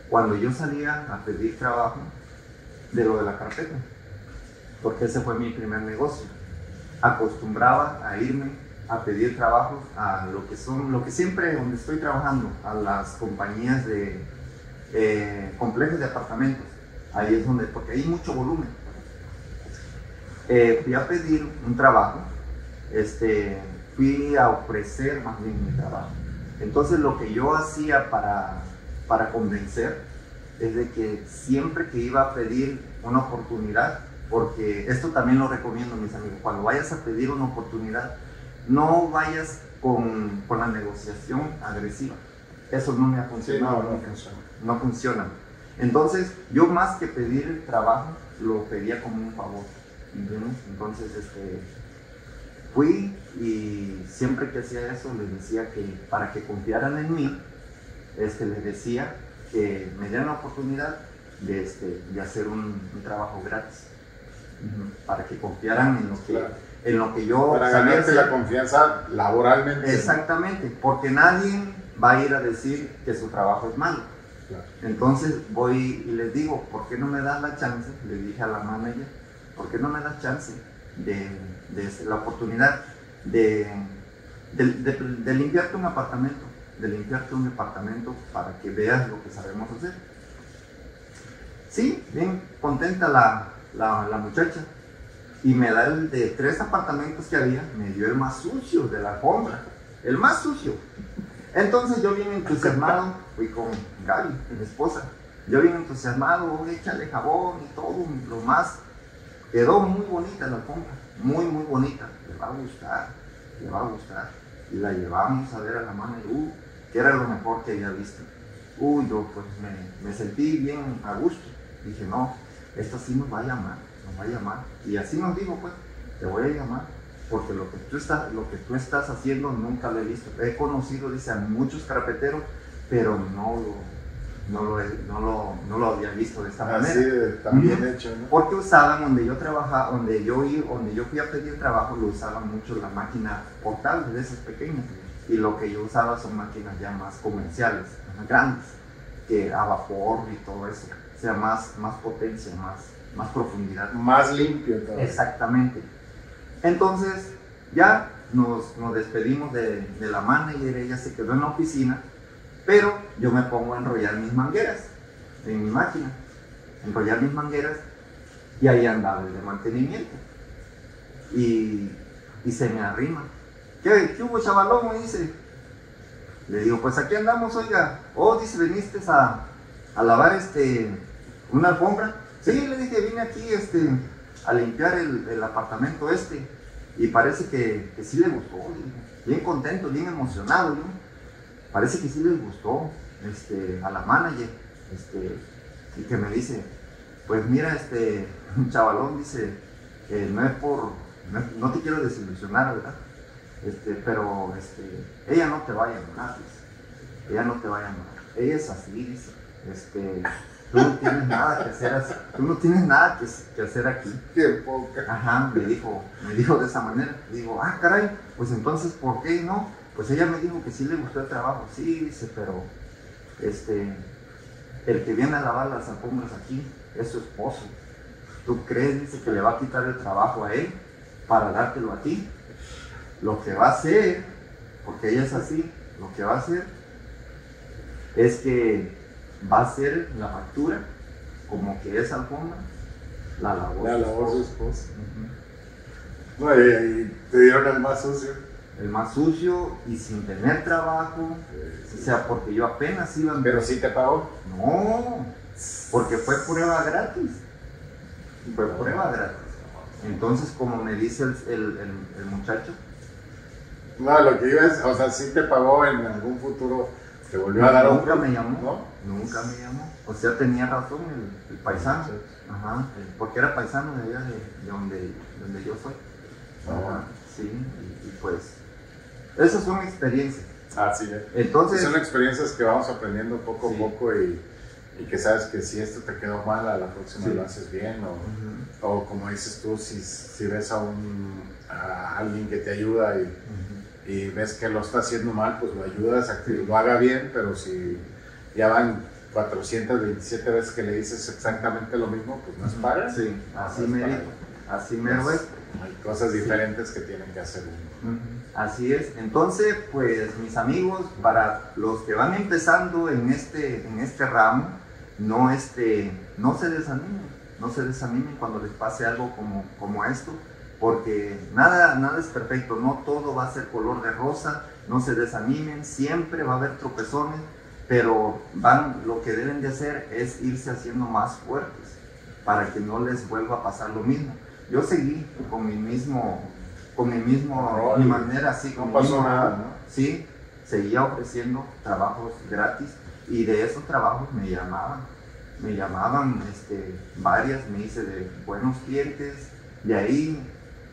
cuando yo salía a pedir trabajo de lo de la carpeta, porque ese fue mi primer negocio. Acostumbraba a irme a pedir trabajo a lo que siempre donde estoy trabajando, a las compañías de complejos de apartamentos. Ahí es donde, porque hay mucho volumen. Fui a pedir un trabajo, fui a ofrecer más bien mi trabajo. Entonces lo que yo hacía para convencer es de que siempre que iba a pedir una oportunidad, porque esto también lo recomiendo, mis amigos, cuando vayas a pedir una oportunidad, no vayas con la negociación agresiva. Eso no me ha funcionado. Sí, no funciona. Entonces, yo más que pedir el trabajo, lo pedía como un favor. ¿Entiendes? Entonces, fui y siempre que hacía eso, les decía que para que confiaran en mí, les decía que me dieran la oportunidad de hacer un trabajo gratis. Para que confiaran en lo que yo para ganarte la confianza laboralmente. Exactamente, porque nadie va a ir a decir que su trabajo es malo. Claro. Entonces voy y les digo, ¿por qué no me das la chance? Le dije a la manager, ¿por qué no me das chance de la oportunidad de limpiarte un apartamento? De limpiarte un departamento para que veas lo que sabemos hacer. Sí, bien contenta la muchacha. Y me da el de 3 apartamentos que había, me dio el más sucio de la alfombra. El más sucio. Entonces yo bien entusiasmado, fui con Gaby, mi esposa. Yo bien entusiasmado, échale jabón y todo, lo más. Quedó muy bonita la alfombra, muy bonita. Le va a gustar, le va a gustar. Y la llevamos a ver a la mano y que era lo mejor que había visto. Yo pues me sentí bien a gusto. Dije, no, esta sí nos va a llamar. Y así nos dijo, pues, te voy a llamar, porque lo que tú estás haciendo nunca lo he visto. He conocido, dice, a muchos carpeteros, pero no lo había visto de esta manera. Así tan bien hecho, ¿no? Porque usaban donde yo trabajaba, donde yo fui a pedir trabajo, lo usaban mucho la máquina portable de esas pequeñas. Y lo que yo usaba son máquinas ya más comerciales, más grandes, que a vapor y todo eso. O sea, más potencia, más profundidad. Más limpio todo. Exactamente. Entonces, ya nos despedimos de la manager, ella se quedó en la oficina, pero yo me pongo a enrollar mis mangueras en mi máquina. Enrollar mis mangueras y ahí andaba el de mantenimiento. Y se me arrima. ¿Qué hubo, chavalón? Me dice. Le digo, pues aquí andamos, oiga. Dice, ¿veniste a lavar una alfombra? Sí, le dije, vine aquí a limpiar el apartamento y parece que sí le gustó, bien contento, bien emocionado, ¿no? Parece que sí les gustó a la manager, y que me dice, pues mira, un chavalón, dice, no te quiero desilusionar, ¿verdad? Pero ella no te va a llamar, dice, ella no te va a llamar, ella es así, dice, tú no tienes nada que hacer así. Tú no tienes nada que hacer aquí. Qué poca. Ajá, me dijo de esa manera. Digo, caray, pues entonces, ¿por qué no? Pues ella me dijo que sí le gustó el trabajo. Sí, dice, pero el que viene a lavar las alfombras aquí es su esposo. ¿Tú crees, dice, que le va a quitar el trabajo a él para dártelo a ti? Lo que va a hacer, porque ella es así, lo que va a hacer es que va a hacer la factura como que esa alfombra la lavó su esposa. No, y te dieron el más sucio. El más sucio y sin tener trabajo. O sea, porque yo apenas iba a... ¿Pero sí te pagó? No, porque fue prueba gratis. Fue prueba gratis. Entonces, como me dice el muchacho... No, lo que iba es, o sea, sí te pagó en algún futuro. ¿Te volvió a dar Nunca me llamó, ¿no? Nunca me llamó. O sea, tenía razón el paisano. Ajá, porque era paisano de allá de donde yo soy. Ajá, sí, y pues esas son experiencias. Sí. Entonces, son experiencias que vamos aprendiendo poco a poco y que sabes que si esto te quedó mal, a la próxima lo haces bien. O como dices tú, si ves a alguien que te ayuda y ves que lo está haciendo mal, pues lo ayudas a que lo haga bien, pero si ya van 427 veces que le dices exactamente lo mismo, pues no es para. Sí, así me así mero es. Hay cosas diferentes que tienen que hacer uno. Así es. Entonces, pues mis amigos, para los que van empezando en este ramo, no se desanimen cuando les pase algo como esto, porque nada es perfecto, no todo va a ser color de rosa. No se desanimen, siempre va a haber tropezones, pero lo que deben de hacer es irse haciendo más fuertes para que no les vuelva a pasar lo mismo. Yo seguí con mi manera, así, no pasó nada, ¿no? Sí, seguía ofreciendo trabajos gratis, y de esos trabajos me llamaban varias, me hice de buenos clientes, de ahí,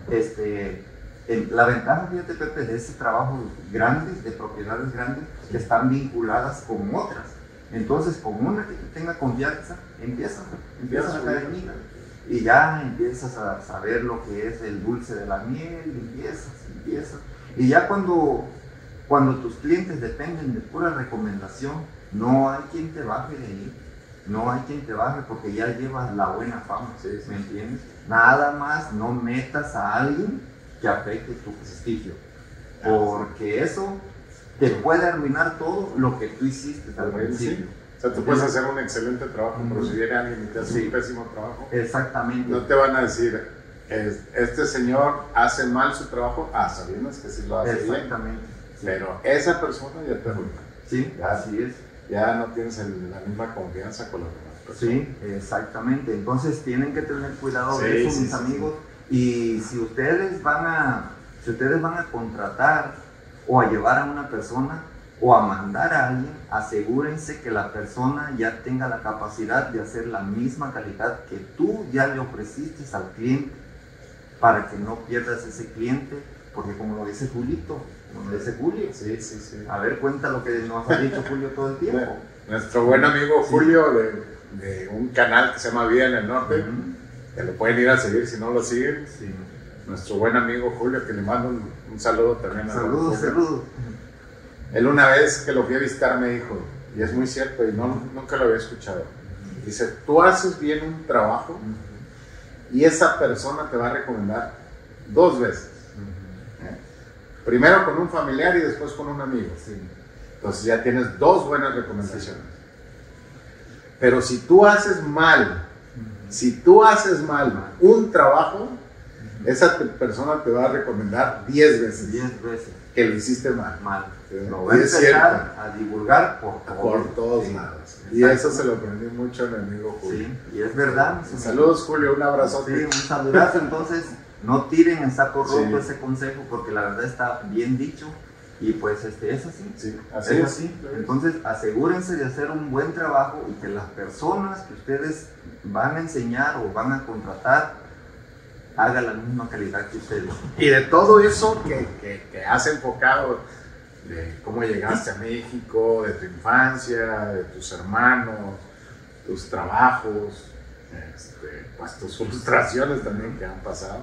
la ventaja, fíjate, Pepe, de ese trabajo grandes, de propiedades grandes, que están vinculadas con otras. Entonces, con una que tenga confianza, empiezas a caer en ella. Y ya empiezas a saber lo que es el dulce de la miel, empiezas. Y ya cuando tus clientes dependen de pura recomendación, no hay quien te baje de ahí. No hay quien te baje, porque ya llevas la buena fama, sí. ¿Me entiendes? Nada más no metas a alguien que afecte tu prestigio, porque eso te puede arruinar todo lo que tú hiciste al principio. Sí. O sea, tú puedes hacer un excelente trabajo, pero si viene alguien y te hace un pésimo trabajo, exactamente, no te van a decir, este señor hace mal su trabajo, sabiendo que sí lo hace bien, pero esa persona ya te arruina. Sí, así es. Ya no tienes la misma confianza con las demás personas. Sí, exactamente. Entonces tienen que tener cuidado de eso, mis amigos. Y si ustedes van a contratar o a llevar a una persona o a mandar a alguien, asegúrense que la persona ya tenga la capacidad de hacer la misma calidad que tú ya le ofreciste al cliente, para que no pierdas ese cliente, porque como lo dice Julito, Julio. Sí. A ver, cuenta lo que nos ha dicho Julio todo el tiempo. Nuestro buen amigo Julio de un canal que se llama Vida en el Norte, que lo pueden ir a seguir si no lo siguen. Sí. Nuestro buen amigo Julio, que le mando un saludo también. Saludos. Él una vez que lo fui a visitar me dijo, y es muy cierto, y nunca lo había escuchado, dice, tú haces bien un trabajo y esa persona te va a recomendar 2 veces. Primero con un familiar y después con un amigo. Sí. Entonces ya tienes 2 buenas recomendaciones. Pero si tú haces mal un trabajo, esa persona te va a recomendar 10 veces. 10 veces. Que lo hiciste mal. Lo va a empezar a divulgar por todos lados. Y eso se lo aprendí mucho a mi amigo Julio. Sí, y es verdad. Saludos, Julio, un abrazo. Sí, un saludazo. Entonces, no tiren en saco roto ese consejo, porque la verdad está bien dicho. Y pues es así. Sí, es así. Entonces, asegúrense de hacer un buen trabajo y que las personas que ustedes van a enseñar o van a contratar hagan la misma calidad que ustedes. Y de todo eso que has enfocado, de cómo llegaste a México, de tu infancia, de tus hermanos, tus trabajos, pues tus frustraciones también que han pasado,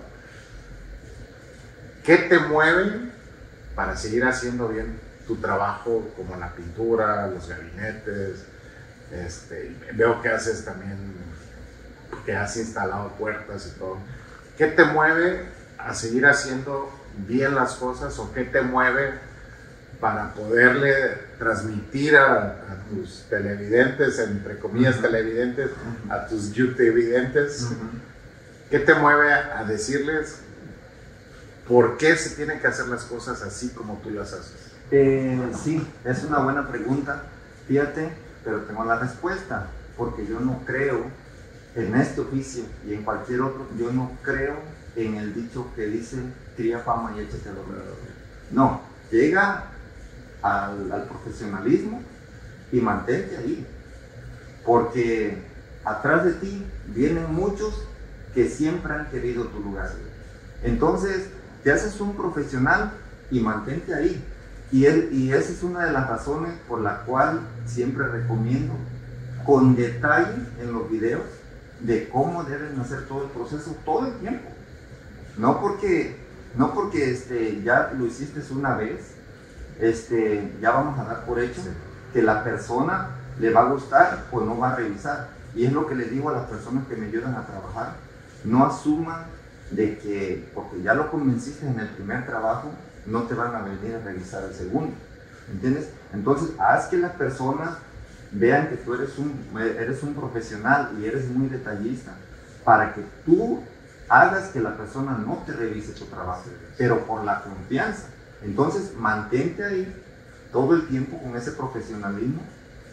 ¿qué te mueve para seguir haciendo bien tu trabajo, como la pintura, los gabinetes? Veo que haces también, que has instalado puertas y todo. ¿Qué te mueve a seguir haciendo bien las cosas, o qué te mueve para poderle transmitir a tus televidentes, entre comillas televidentes, a tus youtubevidentes? ¿Qué te mueve a decirles por qué se tienen que hacer las cosas así como tú las haces? Sí, es una buena pregunta, fíjate, pero tengo la respuesta, porque yo no creo en este oficio y en cualquier otro, yo no creo en el dicho que dice cría fama y échate a dormir. No, llega al profesionalismo y mantente ahí, porque atrás de ti vienen muchos que siempre han querido tu lugar. Entonces te haces un profesional y mantente ahí, y esa es una de las razones por la cual siempre recomiendo con detalle en los videos de cómo deben hacer todo el proceso todo el tiempo. No porque ya lo hiciste una vez, ya vamos a dar por hecho que la persona le va a gustar o no va a revisar. Y es lo que les digo a las personas que me ayudan a trabajar, no asuman de que porque ya lo convenciste en el primer trabajo, no te van a venir a revisar el segundo, ¿entiendes? Entonces, haz que las personas vean que tú eres un profesional y eres muy detallista, para que tú hagas que la persona no te revise tu trabajo, pero por la confianza. Entonces, mantente ahí todo el tiempo con ese profesionalismo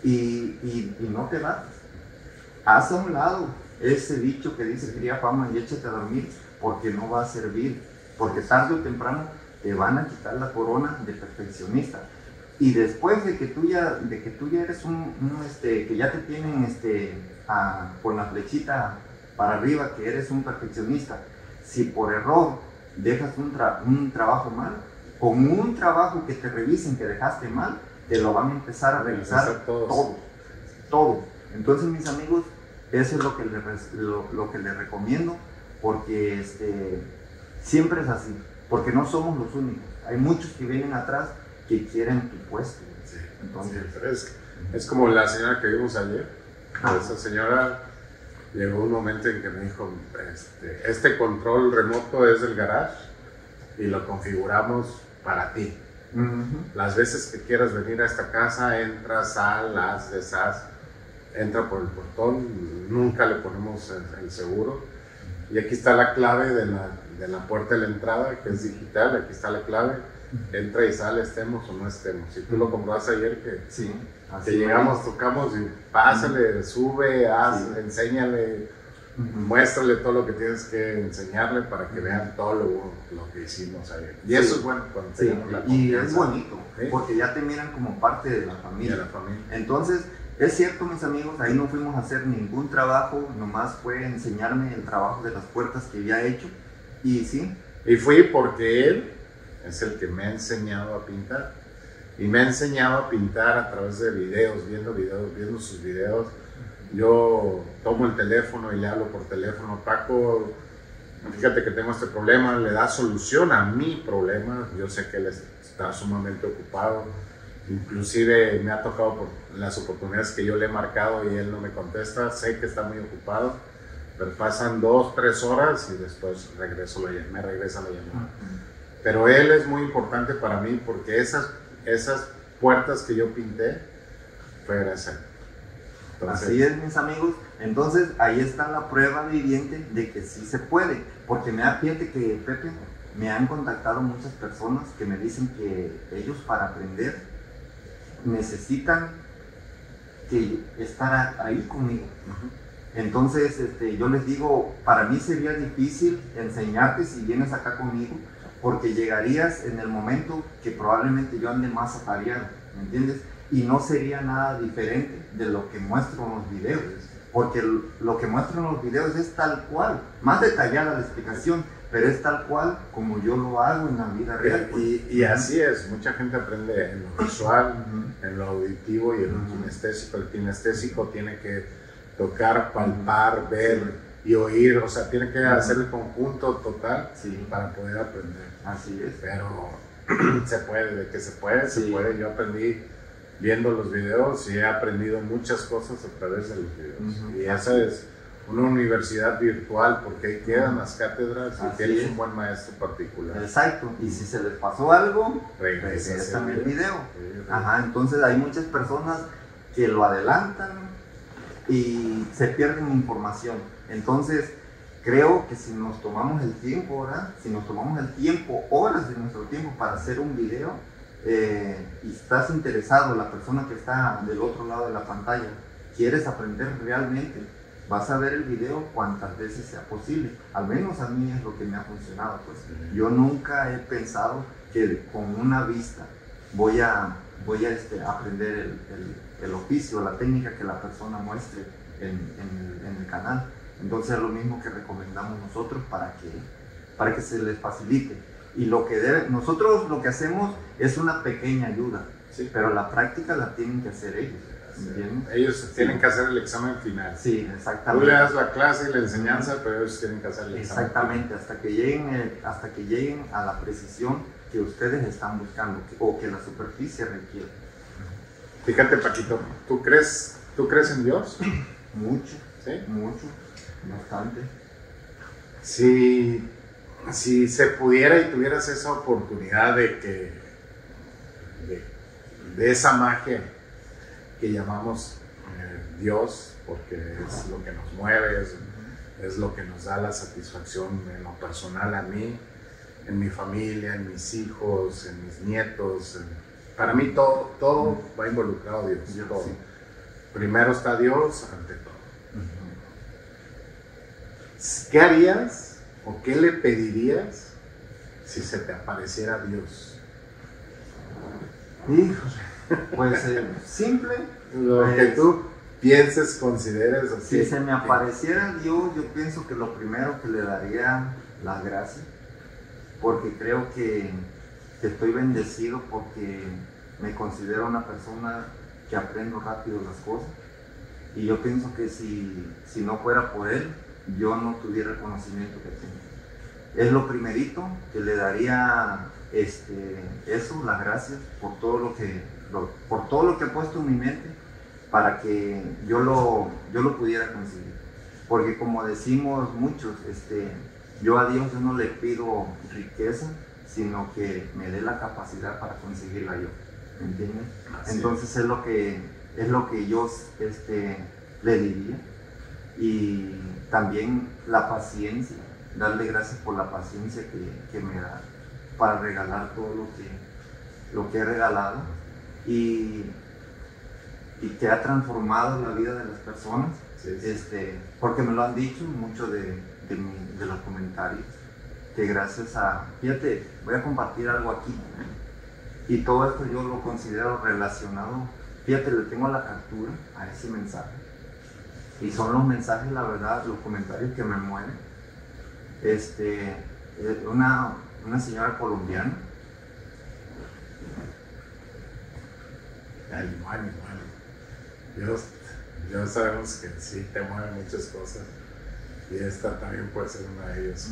y no te bajes. Haz a un lado ese dicho que dice cría fama y échate a dormir, porque no va a servir, porque tarde o temprano te van a quitar la corona de perfeccionista. Y después de que tú ya eres que ya te tienen con la flechita para arriba, que eres un perfeccionista, si por error dejas un trabajo mal, con un trabajo que te revisen que dejaste mal, te lo van a empezar a revisar todo. Entonces, mis amigos, eso es lo que les recomiendo, porque siempre es así, porque no somos los únicos. Hay muchos que vienen atrás que quieren tu puesto. Sí. Entonces, Sí, es como la señora que vimos ayer. Esa señora llegó un momento en que me dijo, este control remoto es del garage y lo configuramos para ti. Las veces que quieras venir a esta casa, entra, sal, haz, deshaz, entra por el portón, nunca le ponemos el seguro. Y aquí está la clave de la puerta de la entrada, que es digital, aquí está la clave, entra y sale, estemos o no estemos. Y tú lo comprobaste ayer que llegamos, tocamos y pásale, sube, enséñale, muéstrale todo lo que tienes que enseñarle para que vean todo lo que hicimos ayer. Y eso es bueno cuando tenemos la confianza. Y es bonito, porque ya te miran como parte de la familia. Entonces, es cierto, mis amigos, ahí no fuimos a hacer ningún trabajo, nomás fue enseñarme el trabajo de las puertas que había hecho. Y sí. Y fui porque él es el que me ha enseñado a pintar. Y me ha enseñado a pintar a través de videos, viendo sus videos. Yo tomo el teléfono y le hablo por teléfono. Paco, fíjate que tengo este problema, le da solución a mi problema. Yo sé que él está sumamente ocupado. Inclusive me ha tocado por las oportunidades que yo le he marcado y él no me contesta. Sé que está muy ocupado, pero pasan 2, 3 horas y después me regresa la llamada. Pero él es muy importante para mí porque esas puertas que yo pinté fue gracias a él. Entonces, así es, mis amigos. Entonces ahí está la prueba viviente de que sí se puede, porque fíjate que, Pepe, me han contactado muchas personas que me dicen que ellos para aprender necesitan estar ahí conmigo. Entonces yo les digo, para mí sería difícil enseñarte si vienes acá conmigo, porque llegarías en el momento que probablemente yo ande más atareado, ¿me entiendes? Y no sería nada diferente de lo que muestro en los videos, porque lo que muestro en los videos es tal cual, más detallada la explicación, pero es tal cual como yo lo hago en la vida real. Y así es, mucha gente aprende en lo visual, en lo auditivo y en lo kinestésico. El kinestésico tiene que tocar, palpar, ver y oír, o sea, tiene que hacer el conjunto total para poder aprender. Así es. Pero se puede, de que se puede, se puede. Yo aprendí viendo los videos y he aprendido muchas cosas a través de los videos. Y esa es una universidad virtual, porque ahí quedan las cátedras y tienes un buen maestro particular. Exacto, y si se les pasó algo, regresan el video. Entonces hay muchas personas que lo adelantan y se pierden información. Entonces creo que si nos tomamos el tiempo, ¿verdad? Si nos tomamos el tiempo, horas de nuestro tiempo para hacer un video, y estás interesado, la persona que está del otro lado de la pantalla, quieres aprender realmente, vas a ver el video cuantas veces sea posible. Al menos a mí es lo que me ha funcionado. Pues yo nunca he pensado que con una vista voy a aprender el oficio, la técnica que la persona muestre en el canal. Entonces es lo mismo que recomendamos nosotros para que se les facilite. Y nosotros lo que hacemos es una pequeña ayuda, pero la práctica la tienen que hacer ellos. ¿Entiendes? Ellos tienen que hacer el examen final. Sí, exactamente. Tú le das la clase y la enseñanza, pero ellos tienen que hacer el examen. Exactamente, hasta que lleguen a la precisión que ustedes están buscando o que la superficie requiere. Fíjate, Paquito, ¿tú crees en Dios? Mucho, ¿Sí? mucho, bastante. Si se pudiera y tuvieras esa oportunidad de esa magia que llamamos Dios, porque es lo que nos mueve, es lo que nos da la satisfacción en lo personal a mí, en mi familia, en mis hijos, en mis nietos. Para mí todo va involucrado a Dios. Todo. Sí. Primero está Dios ante todo. ¿Qué harías o qué le pedirías si se te apareciera Dios? Híjole, pues simple. Lo que tú pienses, consideres. Si se me apareciera Dios, yo pienso que lo primero que le daría las gracias, porque creo que estoy bendecido, porque me considero una persona que aprendo rápido las cosas, y yo pienso que si no fuera por Él, yo no tuviera el conocimiento que tengo. Es lo primerito que le daría eso, las gracias por todo lo que he puesto en mi mente para que yo lo pudiera conseguir. Porque como decimos muchos, yo a Dios yo no le pido riqueza, sino que me dé la capacidad para conseguirla yo. ¿Me entiendes? Entonces es lo que yo le diría. Y también la paciencia, darle gracias por la paciencia que me da para regalar todo lo que he regalado y que ha transformado la vida de las personas. Sí. Porque me lo han dicho mucho de los comentarios, que gracias a, fíjate, voy a compartir algo aquí, y todo esto yo lo considero relacionado, fíjate, le tengo la captura a ese mensaje, y son los mensajes, la verdad, los comentarios que me mueven. Una señora colombiana. Igual. Dios sabemos que sí te mueven muchas cosas, y esta también puede ser una de ellas.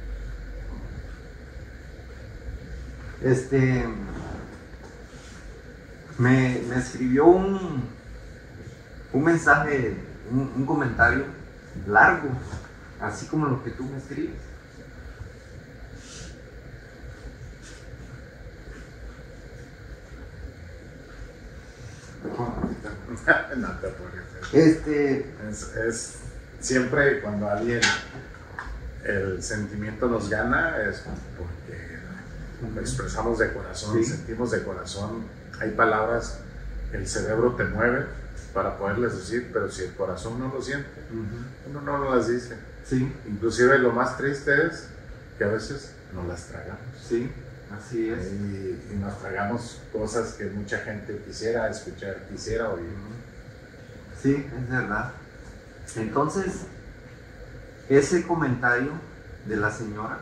Me escribió un mensaje, un comentario largo, así como lo que tú me escribes. No te apures. Es siempre cuando alguien el sentimiento nos gana, es porque lo expresamos de corazón, sí. Sentimos de corazón. Hay palabras que el cerebro te mueve para poderles decir, pero si el corazón no lo siente, uno no las dice. Sí. Inclusive lo más triste es que a veces no las tragamos. Sí, así es. Y nos tragamos cosas que mucha gente quisiera escuchar, quisiera oír. Sí, es verdad. Entonces, ese comentario de la señora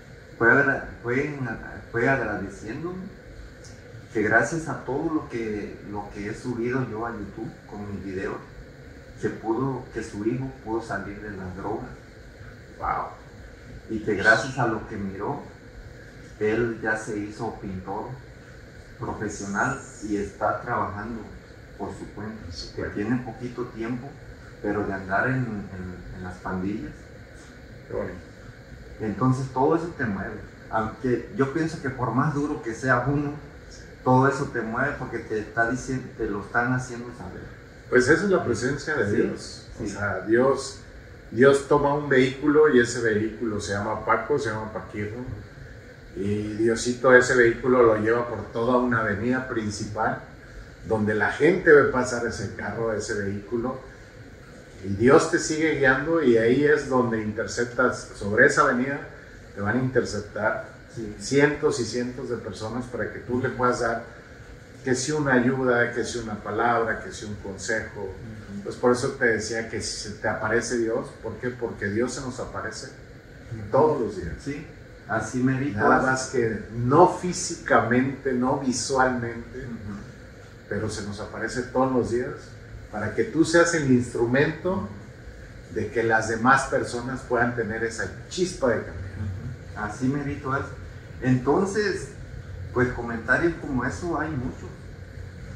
fue agradeciéndome que gracias a todo lo que he subido yo a YouTube con mis videos, que su hijo pudo salir de las drogas. Wow. Y que gracias a lo que miró, él ya se hizo pintor profesional y está trabajando por su cuenta. Que tiene poquito tiempo, pero de andar en las pandillas. Qué bonito. Entonces todo eso te mueve. Aunque yo pienso que por más duro que sea uno, todo eso te mueve porque te lo están haciendo saber. Pues esa es la presencia de Dios. Sí. O sea, Dios toma un vehículo y ese vehículo se llama Paco, se llama Paquito. Y Diosito ese vehículo lo lleva por toda una avenida principal donde la gente ve pasar ese carro, ese vehículo. Y Dios te sigue guiando y ahí es donde interceptas, sobre esa avenida te van a interceptar cientos y cientos de personas para que tú le puedas dar que sea una ayuda, que sea una palabra, que sea un consejo. Pues por eso te decía que si se te aparece Dios, ¿por qué? Porque Dios se nos aparece todos los días. Sí, así me dijo. Nada más que no físicamente, no visualmente, pero se nos aparece todos los días para que tú seas el instrumento de que las demás personas puedan tener esa chispa de cambiar. Así merito es. Entonces, pues comentarios como eso hay muchos.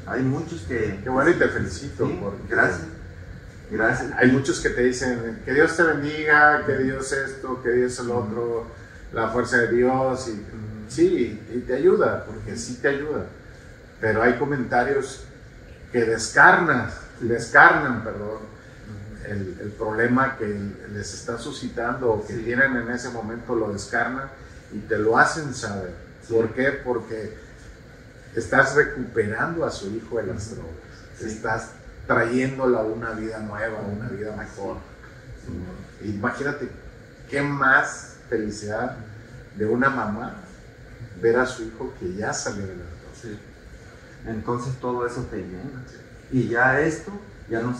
Hay muchos que... Qué bueno, y te felicito. Sí, porque gracias. Gracias. Hay muchos que te dicen que Dios te bendiga, que Dios esto, que Dios el otro, la fuerza de Dios. Y, sí, y te ayuda, porque sí te ayuda. Pero hay comentarios que descarnan, perdón, el problema que les está suscitando o que tienen en ese momento, lo descarnan y te lo hacen saber. ¿Por qué? Porque estás recuperando a su hijo de las drogas. Estás trayéndola a una vida nueva, a una vida mejor. Imagínate qué más felicidad de una mamá ver a su hijo que ya salió de las drogas. Entonces todo eso te llena. Y ya esto ya no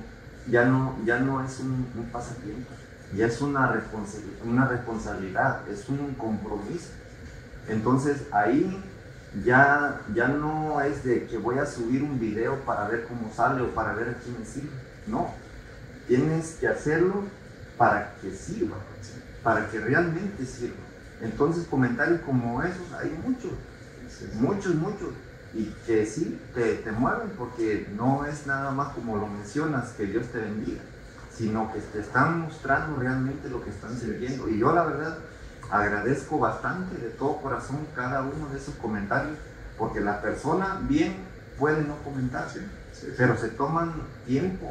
es un pasatiempo, ya es una responsabilidad, es un compromiso. Entonces ahí ya no es de que voy a subir un video para ver cómo sale o para ver a quién me sirve. No, tienes que hacerlo para que sirva, para que realmente sirva. Entonces comentarios como esos hay muchos, y que sí te mueven, porque no es nada más como lo mencionas, que Dios te bendiga, sino que te están mostrando realmente lo que están sirviendo. Y yo la verdad agradezco bastante de todo corazón cada uno de esos comentarios, porque la persona bien puede no comentar, pero se toman tiempo,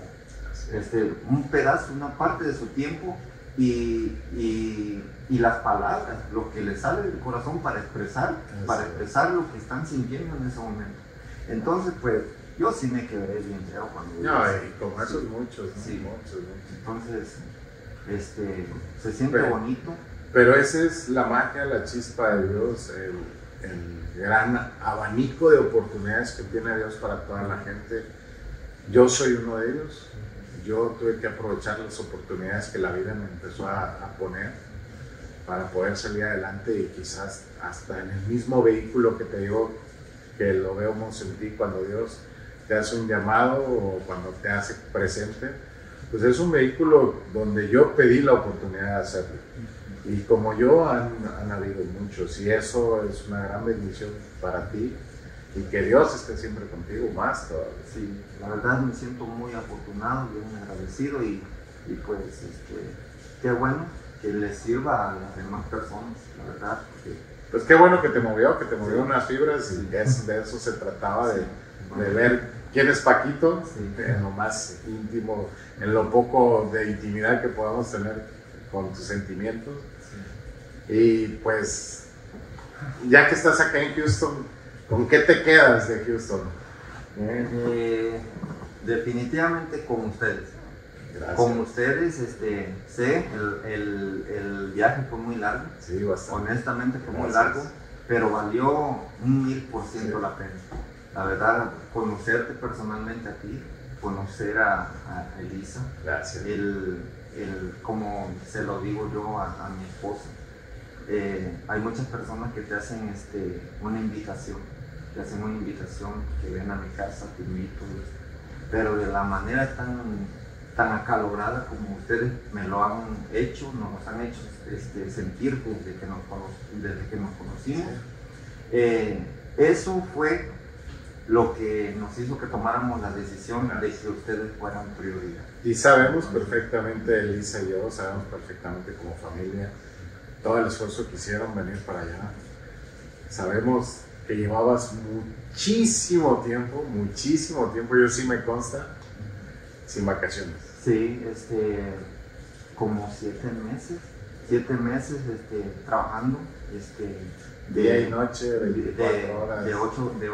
un pedazo, una parte de su tiempo y las palabras, lo que les sale del corazón para expresar lo que están sintiendo en ese momento. Entonces, pues, yo sí me quedé bien feo cuando... No, y como esos muchos, ¿no? Sí. Muchos. Entonces, se siente bonito. Pero esa es la magia, la chispa de Dios, el gran abanico de oportunidades que tiene Dios para toda la gente. Yo soy uno de ellos. Yo tuve que aprovechar las oportunidades que la vida me empezó a poner para poder salir adelante, y quizás hasta en el mismo vehículo que te digo que lo vemos en ti cuando Dios te hace un llamado o cuando te hace presente, pues es un vehículo donde yo pedí la oportunidad de hacerlo. Y como yo han habido muchos, y eso es una gran bendición para ti, y que Dios esté siempre contigo, más todavía. Sí, la verdad me siento muy afortunado, muy agradecido, y pues qué bueno que les sirva a las demás personas, la verdad. Pues qué bueno que te movió unas fibras, y de eso se trataba, de ver quién es Paquito, en lo más íntimo, en lo poco de intimidad que podamos tener con tus sentimientos. Y pues, ya que estás acá en Houston, ¿con qué te quedas de Houston? Definitivamente con ustedes. Gracias. Con ustedes, sé, el viaje fue muy largo. Sí, bastante. Honestamente fue muy largo, pero valió 1000% la pena. La verdad, conocerte personalmente a ti, conocer a Elisa. Gracias. Como se lo digo yo a mi esposa, hay muchas personas que te hacen una invitación, que ven a mi casa, te invito, pero de la manera tan acalorada como ustedes me lo han hecho, nos han hecho sentir desde que nos conocimos. Eso fue lo que nos hizo que tomáramos la decisión de que ustedes fueran prioridad. Y sabemos perfectamente, Elisa y yo, sabemos perfectamente como familia todo el esfuerzo que hicieron venir para allá. Sabemos que llevabas muchísimo tiempo, yo sí me consta, sin vacaciones. Sí, como 7 meses trabajando, día y noche, 24 horas. De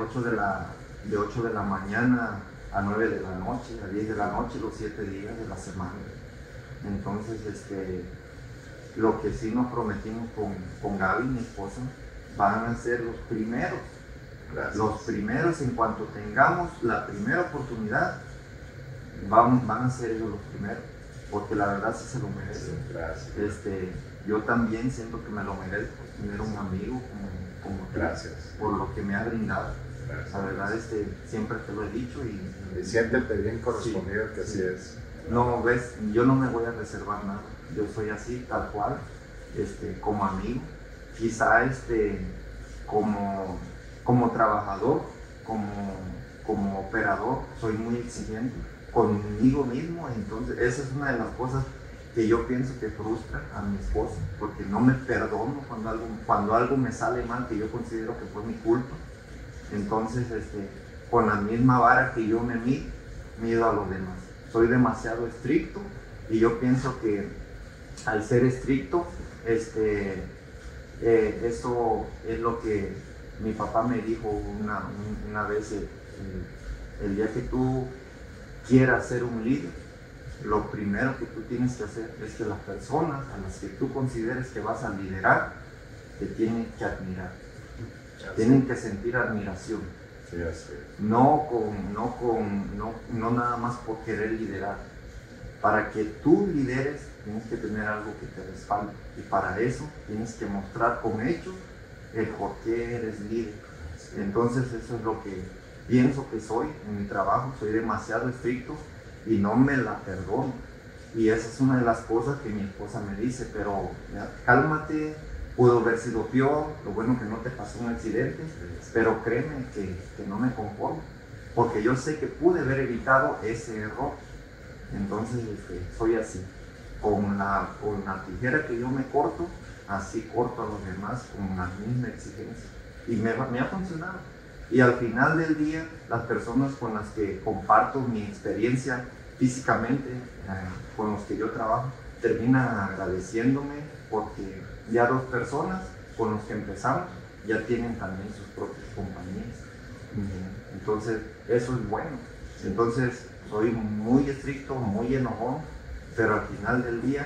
8 de la mañana a 9 de la noche, a 10 de la noche, los 7 días de la semana. Entonces, lo que sí nos prometimos con Gaby, mi esposa, van a ser los primeros. Gracias. Los primeros, en cuanto tengamos la primera oportunidad, van a ser ellos los primeros, porque la verdad sí se lo merecen. Gracias. Yo también siento que me lo merezco, tener un amigo como tú, gracias, por lo que me ha brindado. Gracias. La verdad, siempre te lo he dicho y siéntete bien correspondido, sí, que así es. No, ves, yo no me voy a reservar nada, yo soy así, tal cual, como amigo, quizá como trabajador, como como operador soy muy exigente conmigo mismo, entonces esa es una de las cosas que yo pienso que frustra a mi esposa, porque no me perdono cuando algo me sale mal, que yo considero que fue mi culpa. Entonces, con la misma vara que yo me mido a los demás. Soy demasiado estricto y yo pienso que al ser estricto, eso es lo que mi papá me dijo una vez, el día que tú quieras ser un líder, lo primero que tú tienes que hacer es que las personas a las que tú consideres que vas a liderar te tienen que admirar, tienen que sentir admiración, no nada más por querer liderar. Para que tú lideres tienes que tener algo que te respalde, y para eso tienes que mostrar con hechos el por qué eres líder. Entonces eso es lo que pienso que soy en mi trabajo. Soy demasiado estricto y no me la perdono, y esa es una de las cosas que mi esposa me dice, pero cálmate, pudo haber sido peor, lo bueno que no te pasó un accidente, pero créeme que no me conformo, porque yo sé que pude haber evitado ese error. Entonces soy así, con la tijera que yo me corto, así corto a los demás con la misma exigencia, y me ha funcionado. Y al final del día, las personas con las que comparto mi experiencia físicamente, con los que yo trabajo, terminan agradeciéndome, porque ya 2 personas con los que empezamos ya tienen también sus propias compañías. Entonces, eso es bueno. Entonces, soy muy estricto, muy enojón, pero al final del día,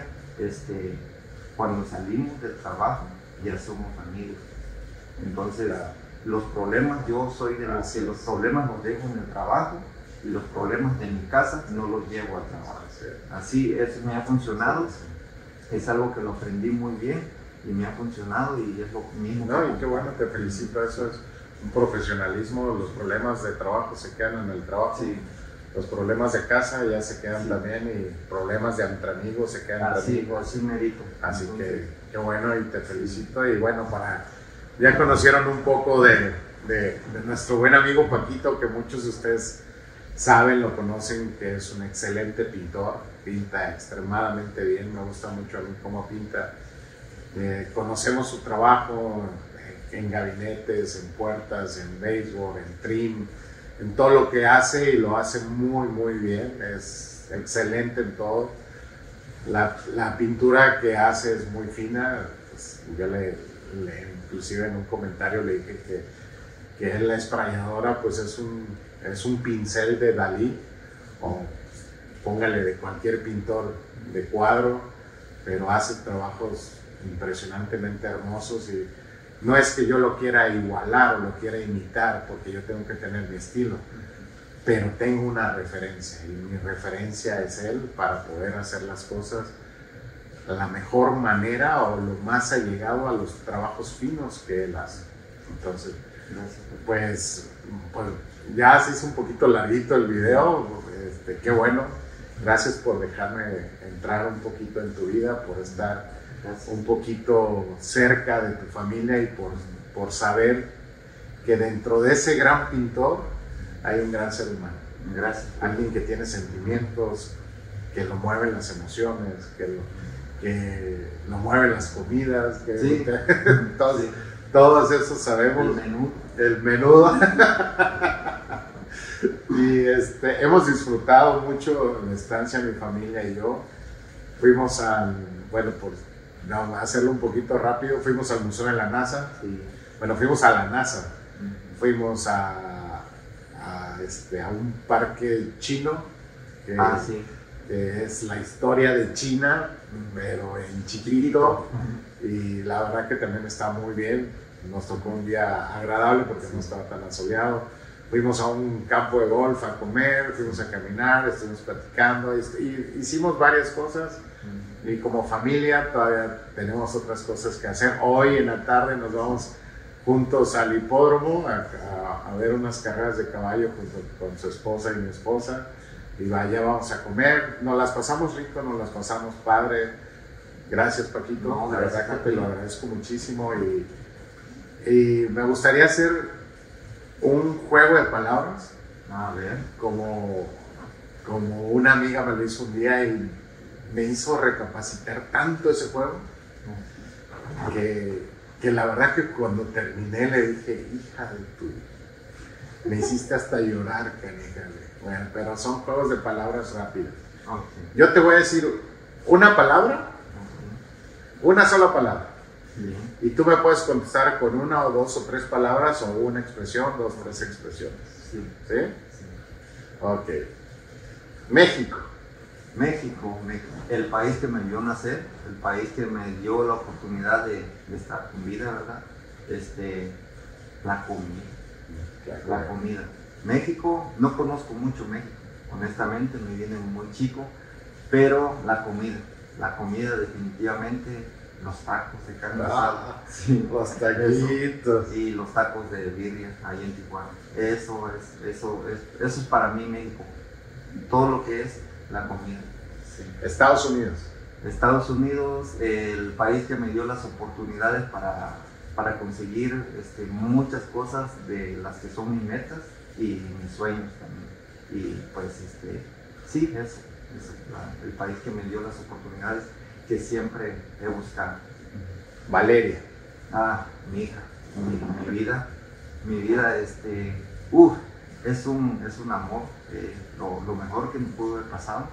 cuando salimos del trabajo, ya somos amigos. Entonces, los problemas, yo soy de los que los problemas los dejo en el trabajo, y los problemas de mi casa no los llevo al trabajo. Así eso me ha funcionado, es algo que lo aprendí muy bien y me ha funcionado, y es lo mismo. No, y qué bueno, te felicito, eso es un profesionalismo. Los problemas de trabajo se quedan en el trabajo. Sí. Los problemas de casa ya se quedan también, y problemas de entre amigos se quedan entre amigos. Así merito. Así que qué bueno, y te felicito. Y bueno, ya conocieron un poco de nuestro buen amigo Paquito, que muchos de ustedes saben, lo conocen, que es un excelente pintor, pinta extremadamente bien, me gusta mucho a mí cómo pinta. Conocemos su trabajo en gabinetes, en puertas, en béisbol, en trim, en todo lo que hace, y lo hace muy muy bien, es excelente en todo. La pintura que hace es muy fina, pues yo inclusive en un comentario le dije que la esprayadora pues es un pincel de Dalí, o póngale de cualquier pintor de cuadro, pero hace trabajos impresionantemente hermosos, y no es que yo lo quiera igualar o lo quiera imitar, porque yo tengo que tener mi estilo, pero tengo una referencia, y mi referencia es él, para poder hacer las cosas de la mejor manera, o lo más allegado a los trabajos finos que él hace. Entonces, pues ya se hizo un poquito larguito el video, qué bueno, gracias por dejarme entrar un poquito en tu vida, por estar un poquito cerca de tu familia, y por saber que dentro de ese gran pintor hay un gran ser humano. Gracias. Alguien que tiene sentimientos, que lo mueven las emociones, que lo mueven las comidas, sí. Todos esos sabemos. El menudo. Y hemos disfrutado mucho la estancia, mi familia y yo. Fuimos hacerlo un poquito rápido, fuimos al Museo de la NASA. Sí. Bueno, fuimos a la NASA. Fuimos a un parque chino, que es la historia de China, pero en chiquito. Y la verdad que también está muy bien. Nos tocó un día agradable porque no estaba tan asoleado. Fuimos a un campo de golf a comer, fuimos a caminar, estuvimos platicando, y hicimos varias cosas. Y como familia todavía tenemos otras cosas que hacer. Hoy en la tarde nos vamos juntos al hipódromo a ver unas carreras de caballo junto con su esposa y mi esposa. Y ya vamos a comer. Nos las pasamos rico, nos las pasamos padre. Gracias, Paquito. No, la gracias, verdad que te lo agradezco muchísimo. Y me gustaría hacer un juego de palabras A ver. Como una amiga me lo hizo un día y me hizo recapacitar tanto ese juego que la verdad que cuando terminé le dije, hija de tu, me hiciste hasta llorar, canija. Bueno, pero son juegos de palabras rápidas. Okay. Yo te voy a decir una palabra, una sola palabra. Bien. Y tú me puedes contestar con una o dos o tres palabras o una expresión, dos, tres expresiones. Sí. ¿Sí? Sí. Ok. México. México, el país que me vio nacer, el país que me dio la oportunidad de estar con vida, ¿verdad? La comida. La comida. México, no conozco mucho México, honestamente, me viene muy chico, pero la comida definitivamente, los tacos de carne asada, sí, los taquitos. y los tacos de birria ahí en Tijuana. Eso es para mí México, todo lo que es la comida. Sí. Estados Unidos. Estados Unidos, el país que me dio las oportunidades para conseguir muchas cosas de las que son mis metas y mis sueños también. Y pues sí, eso el país que me dio las oportunidades que siempre he buscado. Valeria. Mi hija, mi vida, es un amor, lo mejor que me pudo haber pasado.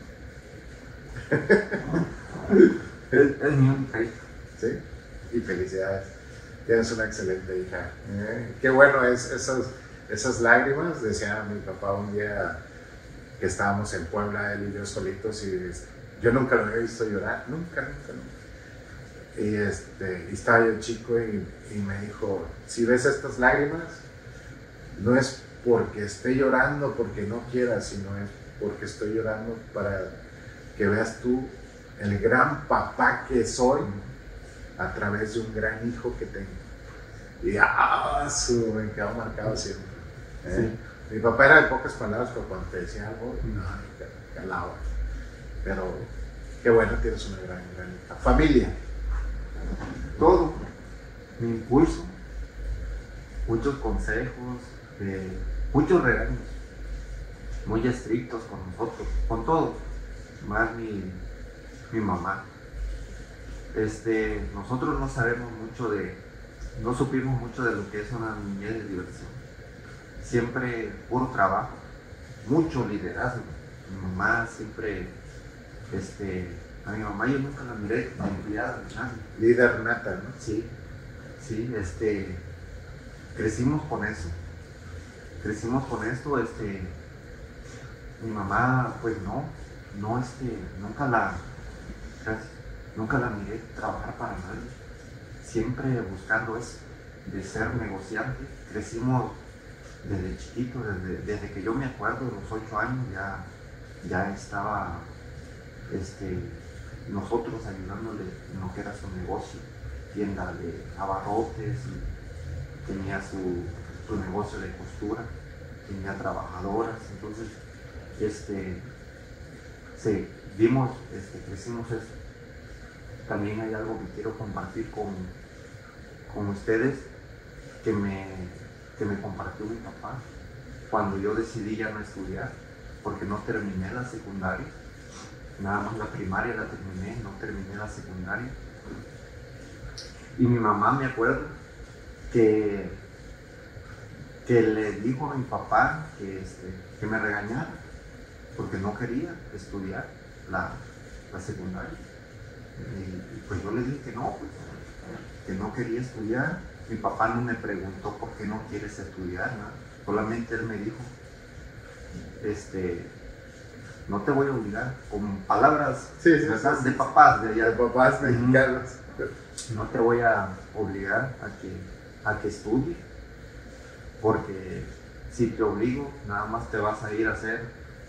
es mi única hija. Sí, y felicidades. Tienes una excelente hija. Qué bueno es esas lágrimas. Decía mi papá un día que estábamos en Puebla, él y yo solitos, y yo nunca lo había visto llorar, nunca. Y estaba yo chico y me dijo, si ves estas lágrimas, no es porque esté llorando porque no quiera, sino es porque estoy llorando para que veas tú el gran papá que soy a través de un gran hijo que tengo. Y me quedó marcado siempre. Sí. Mi papá era de pocas palabras, pero cuando te decía algo, calaba. Pero qué bueno, tienes una gran hija. Familia. Todo, mi impulso, muchos consejos, muchos regaños, muy estrictos con nosotros, con todos, más mi mamá. Nosotros no supimos mucho de lo que es una niñez de diversión. Siempre puro trabajo, mucho liderazgo. Mi mamá siempre, a mi mamá yo nunca la miré como empleada de nadie. Líder nata, ¿no? Sí, crecimos con eso. Mi mamá, pues nunca la miré trabajar para nadie. Siempre buscando eso, de ser negociante. Crecimos desde chiquito, desde que yo me acuerdo, de los 8 años, ya estaba nosotros ayudándole en lo que era su negocio, tienda de abarrotes, y tenía su negocio de costura, tenía trabajadoras. Entonces crecimos eso. También hay algo que quiero compartir con ustedes que me compartió mi papá cuando yo decidí ya no estudiar, porque no terminé la secundaria. Nada más la primaria la terminé, no terminé la secundaria. Y mi mamá, me acuerdo, que le dijo a mi papá que me regañara, porque no quería estudiar la secundaria. Y pues yo le dije que no, pues, que no quería estudiar. Mi papá no me preguntó por qué no quieres estudiar, ¿no? Solamente él me dijo, no te voy a obligar, con palabras de papás de allá. De papás mexicanos. No te voy a obligar a que estudies, porque si te obligo, nada más te vas a ir a hacer.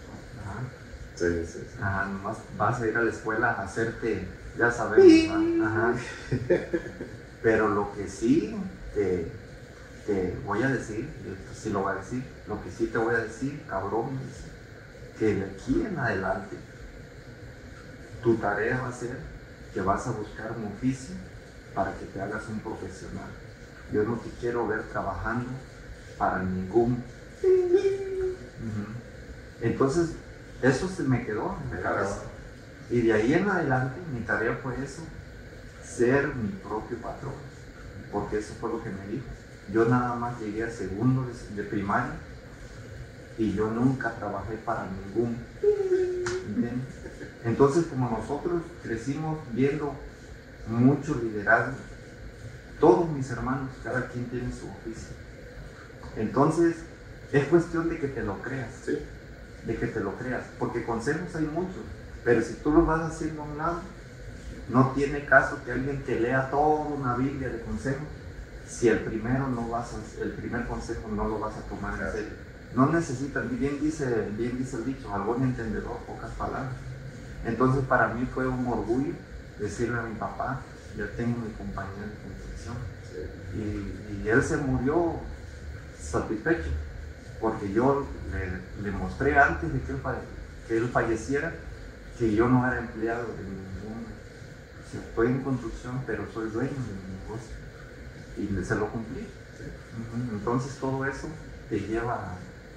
Nomás vas a ir a la escuela a hacerte, ya sabemos. Pero lo que sí te voy a decir, y esto sí lo voy a decir, lo que sí te voy a decir, cabrón, es que de aquí en adelante tu tarea va a ser que vas a buscar un oficio para que te hagas un profesional. Yo no te quiero ver trabajando para ningún Entonces, eso se me quedó en la cabeza. Y de ahí en adelante, mi tarea fue eso, ser mi propio patrón, porque eso fue lo que me dijo. Yo nada más llegué a segundo de primaria y yo nunca trabajé para ningún. ¿Entiendes? Entonces, como nosotros crecimos viendo mucho liderazgo, todos mis hermanos, cada quien tiene su oficio. Entonces, es cuestión de que te lo creas, ¿sí? De que te lo creas, porque consejos hay muchos, pero si tú los vas haciendo a un lado, no tiene caso que alguien te lea toda una Biblia de consejos si el primer consejo no lo vas a tomar en serio. No necesitas, bien dice el dicho, al buen entendedor, pocas palabras. Entonces para mí fue un orgullo decirle a mi papá, yo tengo mi compañero de construcción, y él se murió satisfecho, porque yo le mostré antes de que él falleciera que yo no era empleado de ningún, o sea, estoy en construcción, pero soy dueño de mi negocio, y se lo cumplí. Entonces todo eso te lleva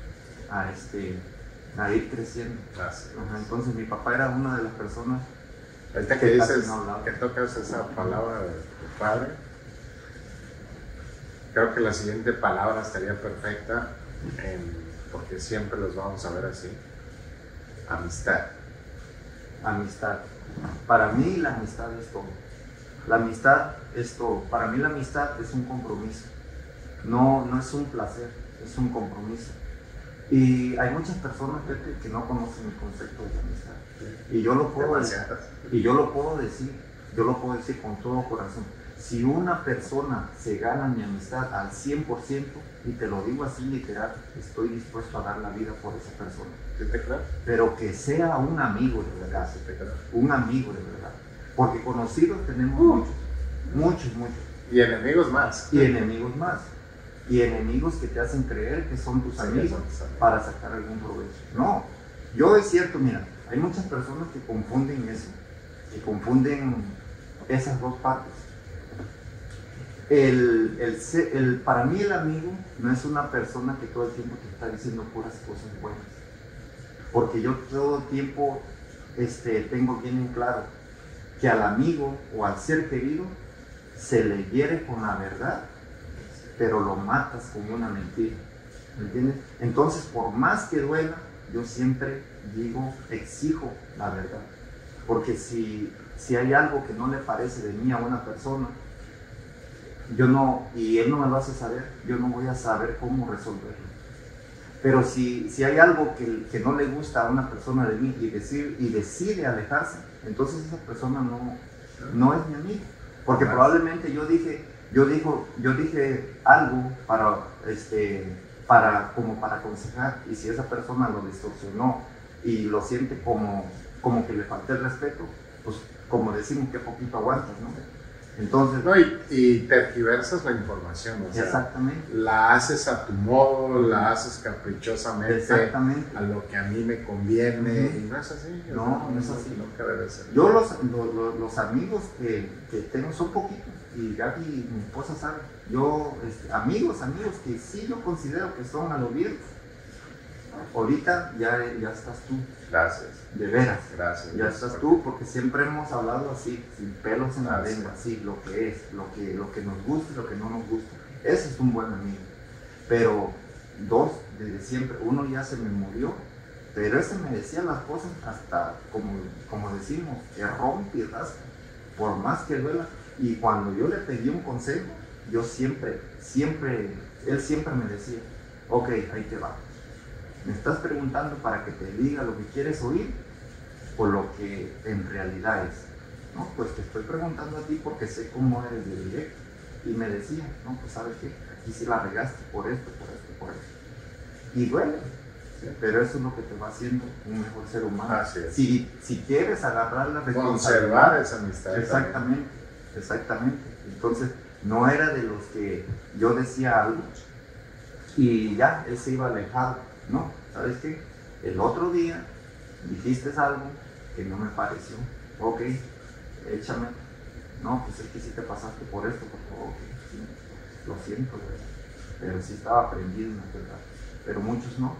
a ir creciendo. Entonces mi papá era una de las personas ahorita que dices que tocas esa palabra de tu padre, creo que la siguiente palabra estaría perfecta, porque siempre los vamos a ver así: amistad. Amistad. Para mí la amistad es todo. La amistad es todo. Para mí la amistad es un compromiso. No es un placer, es un compromiso. Y hay muchas personas que no conocen el concepto de amistad. Y yo lo puedo decir con todo corazón. Si una persona se gana mi amistad al 100%, y te lo digo así literal, estoy dispuesto a dar la vida por esa persona. ¿Sí te creo? Pero que sea un amigo de verdad. ¿Sí te creo? Un amigo de verdad. Porque conocidos tenemos muchos. Y enemigos más. Y enemigos más. Y enemigos que te hacen creer que son tus amigos para sacar algún provecho. No, yo es cierto, mira, hay muchas personas que confunden eso, que confunden esas dos partes. Para mí el amigo no es una persona que todo el tiempo te está diciendo puras cosas buenas, porque yo todo el tiempo tengo bien en claro que al amigo o al ser querido se le hiere con la verdad, pero lo matas con una mentira, ¿me entiendes? Entonces, por más que duela, yo siempre exijo la verdad, porque si hay algo que no le parece de mí a una persona, y él no me lo hace saber, yo no voy a saber cómo resolverlo. Pero si hay algo que no le gusta a una persona de mí y decide alejarse, entonces esa persona no es mi amigo, porque probablemente yo dije algo para aconsejar, y si esa persona lo distorsionó y lo siente como que le falté el respeto, pues como decimos, que poquito aguantas, ¿no? Entonces, no, y tergiversas la información, o sea, exactamente. La haces a tu modo, la haces caprichosamente, exactamente, a lo que a mí me conviene, y no es así. No es así. Nunca debe ser. Yo los amigos que tengo son poquitos, y Gaby, mi esposa, sabe. Yo, amigos que sí yo considero que son a los viejos. Ahorita ya estás tú. Gracias. De veras. Gracias. Ya estás tú, porque siempre hemos hablado así, sin pelos en la lengua, así, lo que es, lo que nos gusta y lo que no nos gusta. Ese es un buen amigo. Pero dos, desde siempre, uno ya se me murió, pero ese me decía las cosas hasta, como decimos, que rompe y rasca, por más que duela. Y cuando yo le pedí un consejo, yo él siempre me decía, ok, ahí te va. ¿Me estás preguntando para que te diga lo que quieres oír o lo que en realidad es? No, pues te estoy preguntando a ti porque sé cómo eres de directo. Y me decía, no, pues ¿sabes qué? Aquí sí la regaste por esto. Y duele, ¿sí? Pero eso es lo que te va haciendo un mejor ser humano. Así es. Si quieres agarrar la responsabilidad. Conservar esa amistad. Exactamente. Entonces, no era de los que yo decía algo y ya, él se iba alejado. No, ¿sabes qué? El otro día dijiste algo que no me pareció. Ok, échame. No, pues es que si te pasaste por esto, por favor. Ok, sí, lo siento, ¿verdad? Pero sí estaba aprendido, ¿verdad? Pero muchos no.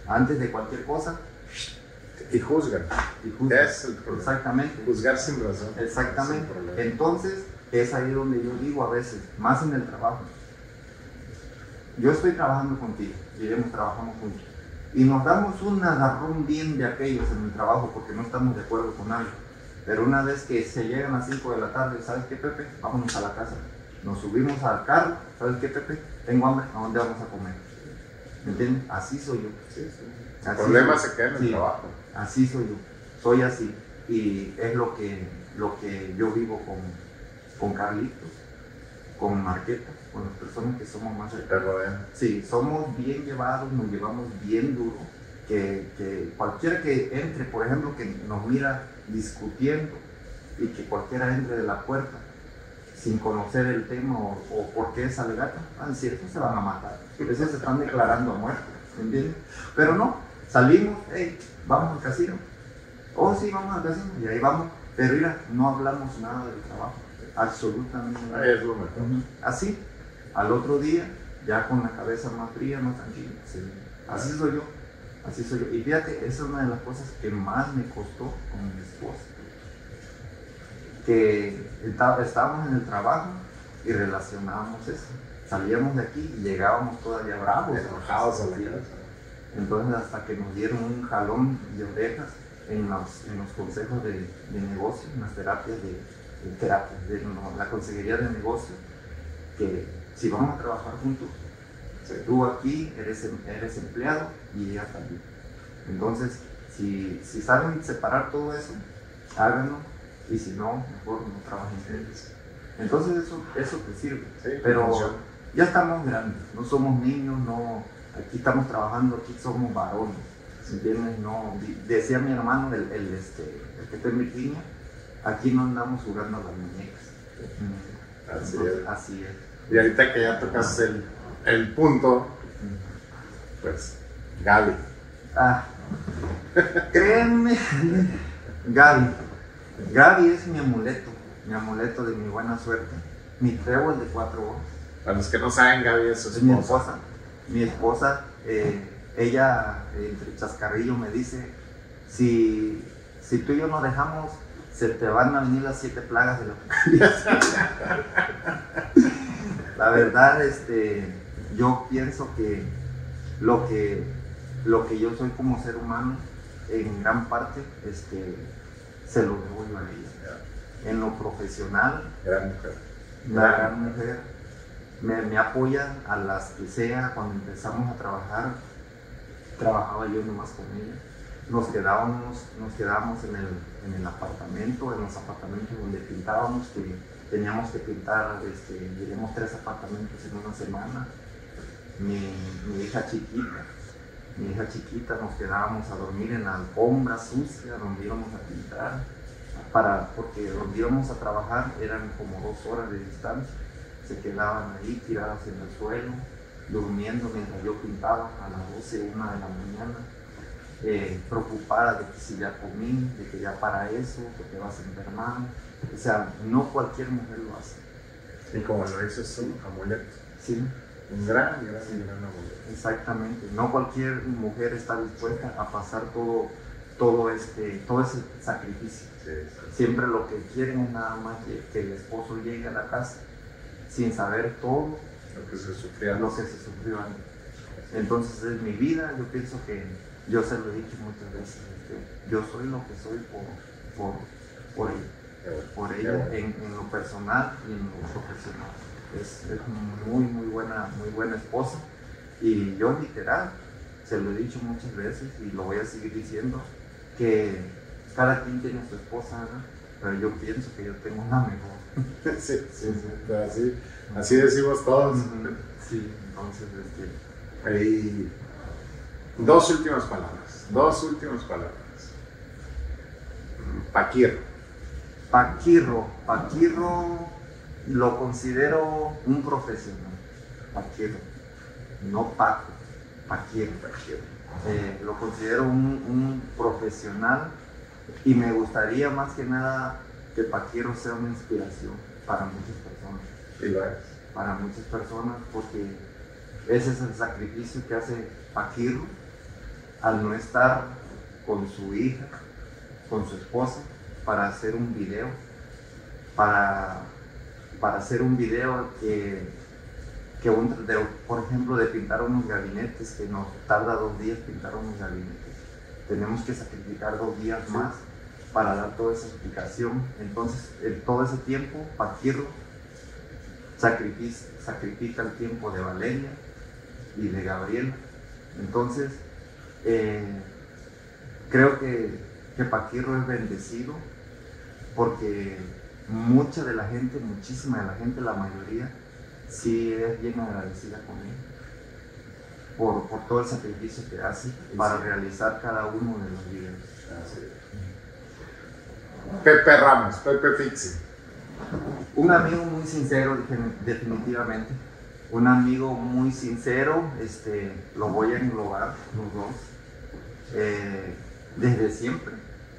Antes de cualquier cosa. Y juzgan. Es el problema. Exactamente. Juzgar sin razón. Exactamente. Entonces, es ahí donde yo digo a veces, más en el trabajo. Yo estoy trabajando contigo, trabajamos juntos. Y nos damos un agarrón bien de aquellos en el trabajo porque no estamos de acuerdo con algo. Pero una vez que se llegan a las 5 de la tarde, ¿sabes qué, Pepe? Vámonos a la casa. Nos subimos al carro, ¿sabes qué, Pepe? Tengo hambre, ¿a dónde vamos a comer? ¿Me entiendes? Así soy yo. Sí. El problema se queda en el trabajo. Así soy yo, soy así. Y es lo que yo vivo con Carlitos, con Marqueta, con las personas que somos más cercanas. Sí, somos bien llevados, nos llevamos bien duro. Que cualquiera que entre, por ejemplo, que nos mira discutiendo y que cualquiera entre de la puerta sin conocer el tema o por qué es alegata, si eso se van a matar, eso se están declarando a muerte, ¿entiendes? Pero no, salimos, hey, vamos al casino, oh sí, vamos al casino, y ahí vamos, pero mira, no hablamos nada del trabajo, absolutamente nada. Es lo mejor. Así, al otro día, ya con la cabeza más fría, más tranquila, sí. Así soy yo. Y fíjate, esa es una de las cosas que más me costó con mi esposa. Que estábamos en el trabajo y relacionábamos eso. Salíamos de aquí y llegábamos todavía bravos, enojados a la casa. Entonces, hasta que nos dieron un jalón de orejas en los consejos de negocio, en las terapias de la consejería de negocio, que si vamos a trabajar juntos, tú aquí eres empleado y ella también. Entonces, si saben separar todo eso, háganlo, y si no, mejor no trabajen ustedes. Entonces eso te sirve. Sí, pero ya estamos grandes, no somos niños, no, aquí estamos trabajando, aquí somos varones. ¿Entiendes? No, decía mi hermano, el que está en Virginia, aquí no andamos jugando a las muñecas. Así es. Y ahorita que ya tocas el punto, pues, Gaby. Créeme, Gaby es mi amuleto de mi buena suerte, mi trébol de 4 horas. Para los que no saben, Gaby es su esposa. Mi esposa, ella entre chascarrillo me dice, si tú y yo nos dejamos, se te van a venir las 7 plagas de la familia. La verdad, yo pienso que lo que yo soy como ser humano, en gran parte, se lo debo yo a ella. En lo profesional, una gran mujer, me apoya a las que sea. Cuando empezamos a trabajar, trabajaba yo nomás con ella. Nos quedábamos en el apartamento, en los apartamentos donde pintábamos, que teníamos que pintar, diremos 3 apartamentos en una semana. Mi hija chiquita, nos quedábamos a dormir en la alfombra sucia donde íbamos a pintar, porque donde íbamos a trabajar eran como 2 horas de distancia. Se quedaban ahí tiradas en el suelo, durmiendo mientras yo pintaba a las 12, 1 de la mañana, preocupada de que si ya comí, de que ya para eso, que te vas a enfermar. O sea, no cualquier mujer lo hace. Y como lo dices, es un amuleto. Sí. Un gran amuleto. Exactamente. No cualquier mujer está dispuesta a pasar todo ese sacrificio. Sí. Siempre lo que quieren es nada más que el esposo llegue a la casa sin saber todo lo que se sufrió antes. Entonces es mi vida. Yo pienso que yo se lo he dicho muchas veces. Yo soy lo que soy por ella. Por ella en lo personal y en lo profesional. Es muy buena esposa. Y yo literal, se lo he dicho muchas veces y lo voy a seguir diciendo, que cada quien tiene su esposa, ¿no? Pero yo pienso que yo tengo una mejor. Sí. Así decimos todos. Sí, entonces Y dos últimas palabras. Paquirro lo considero un profesional. Paquirro, no Paco, Paquirro. Lo considero un profesional, y me gustaría más que nada que Paquirro sea una inspiración para muchas personas. Sí, lo es. Para muchas personas, porque ese es el sacrificio que hace Paquirro al no estar con su hija, con su esposa, para hacer un video, para hacer un video por ejemplo, de pintar unos gabinetes, que nos tarda 2 días pintar unos gabinetes. Tenemos que sacrificar 2 días más para dar toda esa explicación. Entonces, todo ese tiempo, Paquirro sacrifica el tiempo de Valeria y de Gabriela. Entonces, creo que Paquirro es bendecido porque muchísima de la gente, la mayoría, sí es bien agradecida con él por todo el sacrificio que hace para realizar cada uno de los videos. Pepe Ramos, Pepe Fixie. Un amigo muy sincero, definitivamente. Un amigo muy sincero, lo voy a englobar los dos. Desde siempre,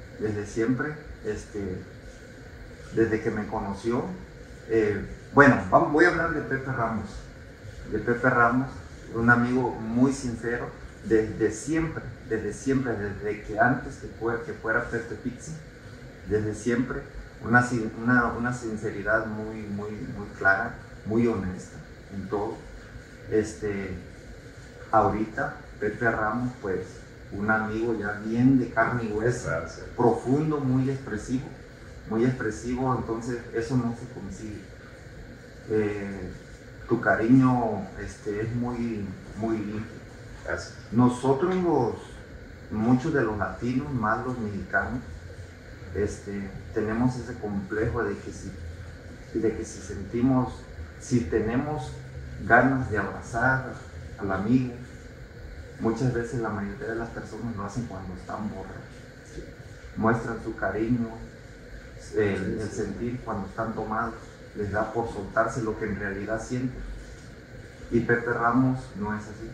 desde que me conoció. Voy a hablar de Pepe Ramos, un amigo muy sincero, desde siempre, desde que antes que fuera Pepe Fixie, desde siempre, una sinceridad muy clara, muy honesta en todo. Ahorita Pepe Ramos, pues, un amigo ya bien de carne y hueso, profundo, muy expresivo, entonces eso no se consigue. Tu cariño es muy limpio. Gracias. Nosotros muchos de los latinos, más los mexicanos, tenemos ese complejo de que si tenemos ganas de abrazar al amigo, muchas veces la mayoría de las personas lo hacen cuando están borrachos. Muestran su cariño, el sentir cuando están tomados, les da por soltarse lo que en realidad sienten. Y Pepe Ramos no es así.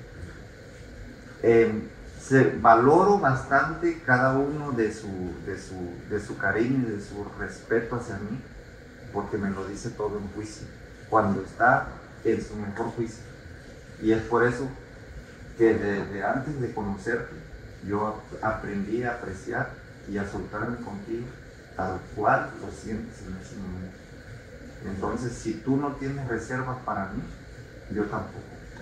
Valoro bastante cada uno de su cariño y de su respeto hacia mí, porque me lo dice todo en juicio, cuando está en su mejor juicio. Y es por eso que desde antes de conocerte, yo aprendí a apreciar y a soltarme contigo tal cual lo sientes en ese momento. Entonces, si tú no tienes reservas para mí, yo tampoco.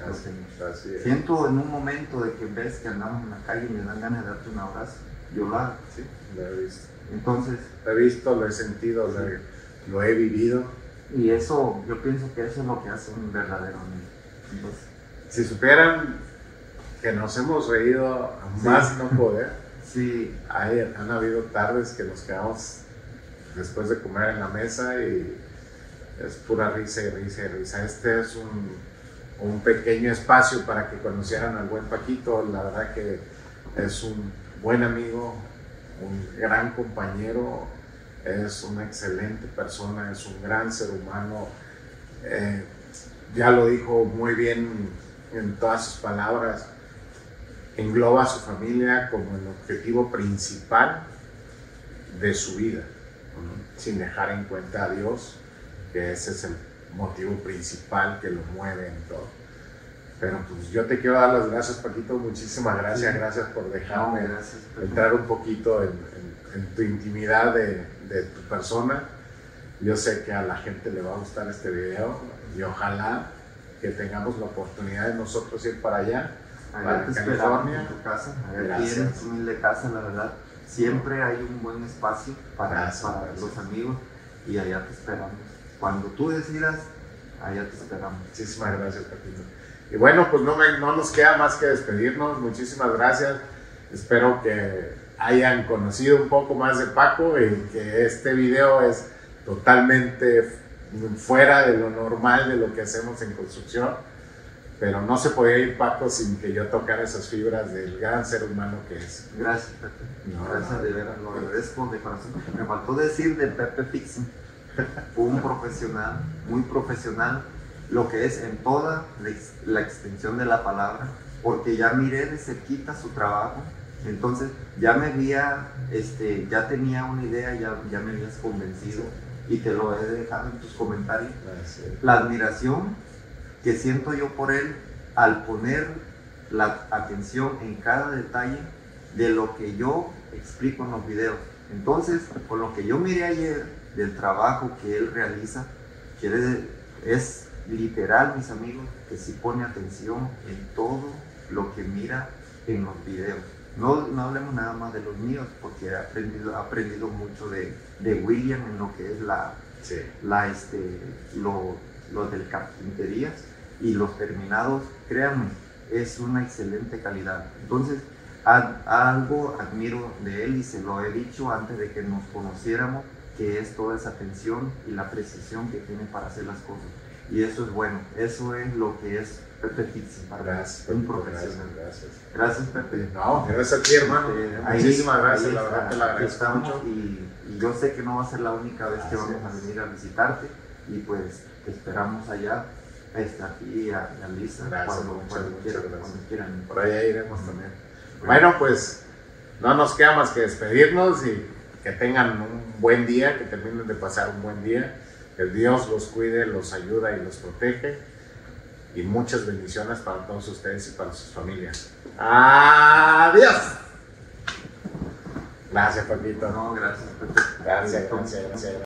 Siento en un momento de que ves que andamos en la calle y me dan ganas de darte un abrazo, yo lo hago. Sí, lo he visto. Entonces, lo he visto, lo he sentido, lo he vivido. Y eso, yo pienso que eso es lo que hace un verdadero amigo. Entonces, si supieran que nos hemos reído a más no poder, sí. Han habido tardes que nos quedamos después de comer en la mesa y es pura risa y risa y risa. Este es un pequeño espacio para que conocieran al buen Paquito. La verdad que es un buen amigo, un gran compañero, es una excelente persona, es un gran ser humano. Ya lo dijo muy bien en todas sus palabras, engloba a su familia como el objetivo principal de su vida, sin dejar en cuenta a Dios, que ese es el motivo principal que lo mueve en todo. Pero pues yo te quiero dar las gracias, Paquito, muchísimas gracias, gracias por dejarme entrar un poquito en tu intimidad de tu persona. Yo sé que a la gente le va a gustar este video y ojalá que tengamos la oportunidad de nosotros ir para allá, para California. En tu casa, aquí en tu humilde casa, la verdad, siempre hay un buen espacio para los amigos y allá te esperamos. Cuando tú decidas, allá te esperamos. Muchísimas gracias, Paquito. Y bueno, pues no nos queda más que despedirnos. Muchísimas gracias. Espero que hayan conocido un poco más de Paco y que este video es totalmente fuera de lo normal de lo que hacemos en construcción. Pero no se podía ir Paco sin que yo tocara esas fibras del gran ser humano que es. Gracias, Pepe. Gracias, de veras, lo agradezco de corazón. Me faltó decir de Pepe Fixie. Fue un profesional, muy profesional, lo que es en toda la extensión de la palabra, porque ya miré de cerquita su trabajo, entonces ya ya tenía una idea, ya me habías convencido y te lo he dejado en tus comentarios. La admiración que siento yo por él al poner la atención en cada detalle de lo que yo explico en los videos. Entonces, con lo que yo miré ayer del trabajo que él realiza, es literal, mis amigos, que sí pone atención en todo lo que mira en los videos. No hablemos nada más de los míos, porque he aprendido mucho de William en lo que es lo del carpinterías y los terminados. Créanme, es una excelente calidad. Entonces, algo admiro de él y se lo he dicho antes de que nos conociéramos, que es toda esa atención y la precisión que tiene para hacer las cosas. Y eso es bueno, eso es lo que es Pepe Pizzi para un profesional. Gracias, Pepe. No, gracias a ti, hermano. Muchísimas gracias, la verdad te lo agradezco mucho. Y yo sé que no va a ser la única vez que vamos a venir a visitarte, y pues te esperamos allá, a ti y a Lisa, cuando quieran. Por allá iremos también. Bueno, pues no nos queda más que despedirnos y que tengan un buen día, que terminen de pasar un buen día, que Dios los cuide, los ayuda y los protege, y muchas bendiciones para todos ustedes y para sus familias. ¡Adiós! Gracias, Paquito. No, gracias, Pepe. Gracias.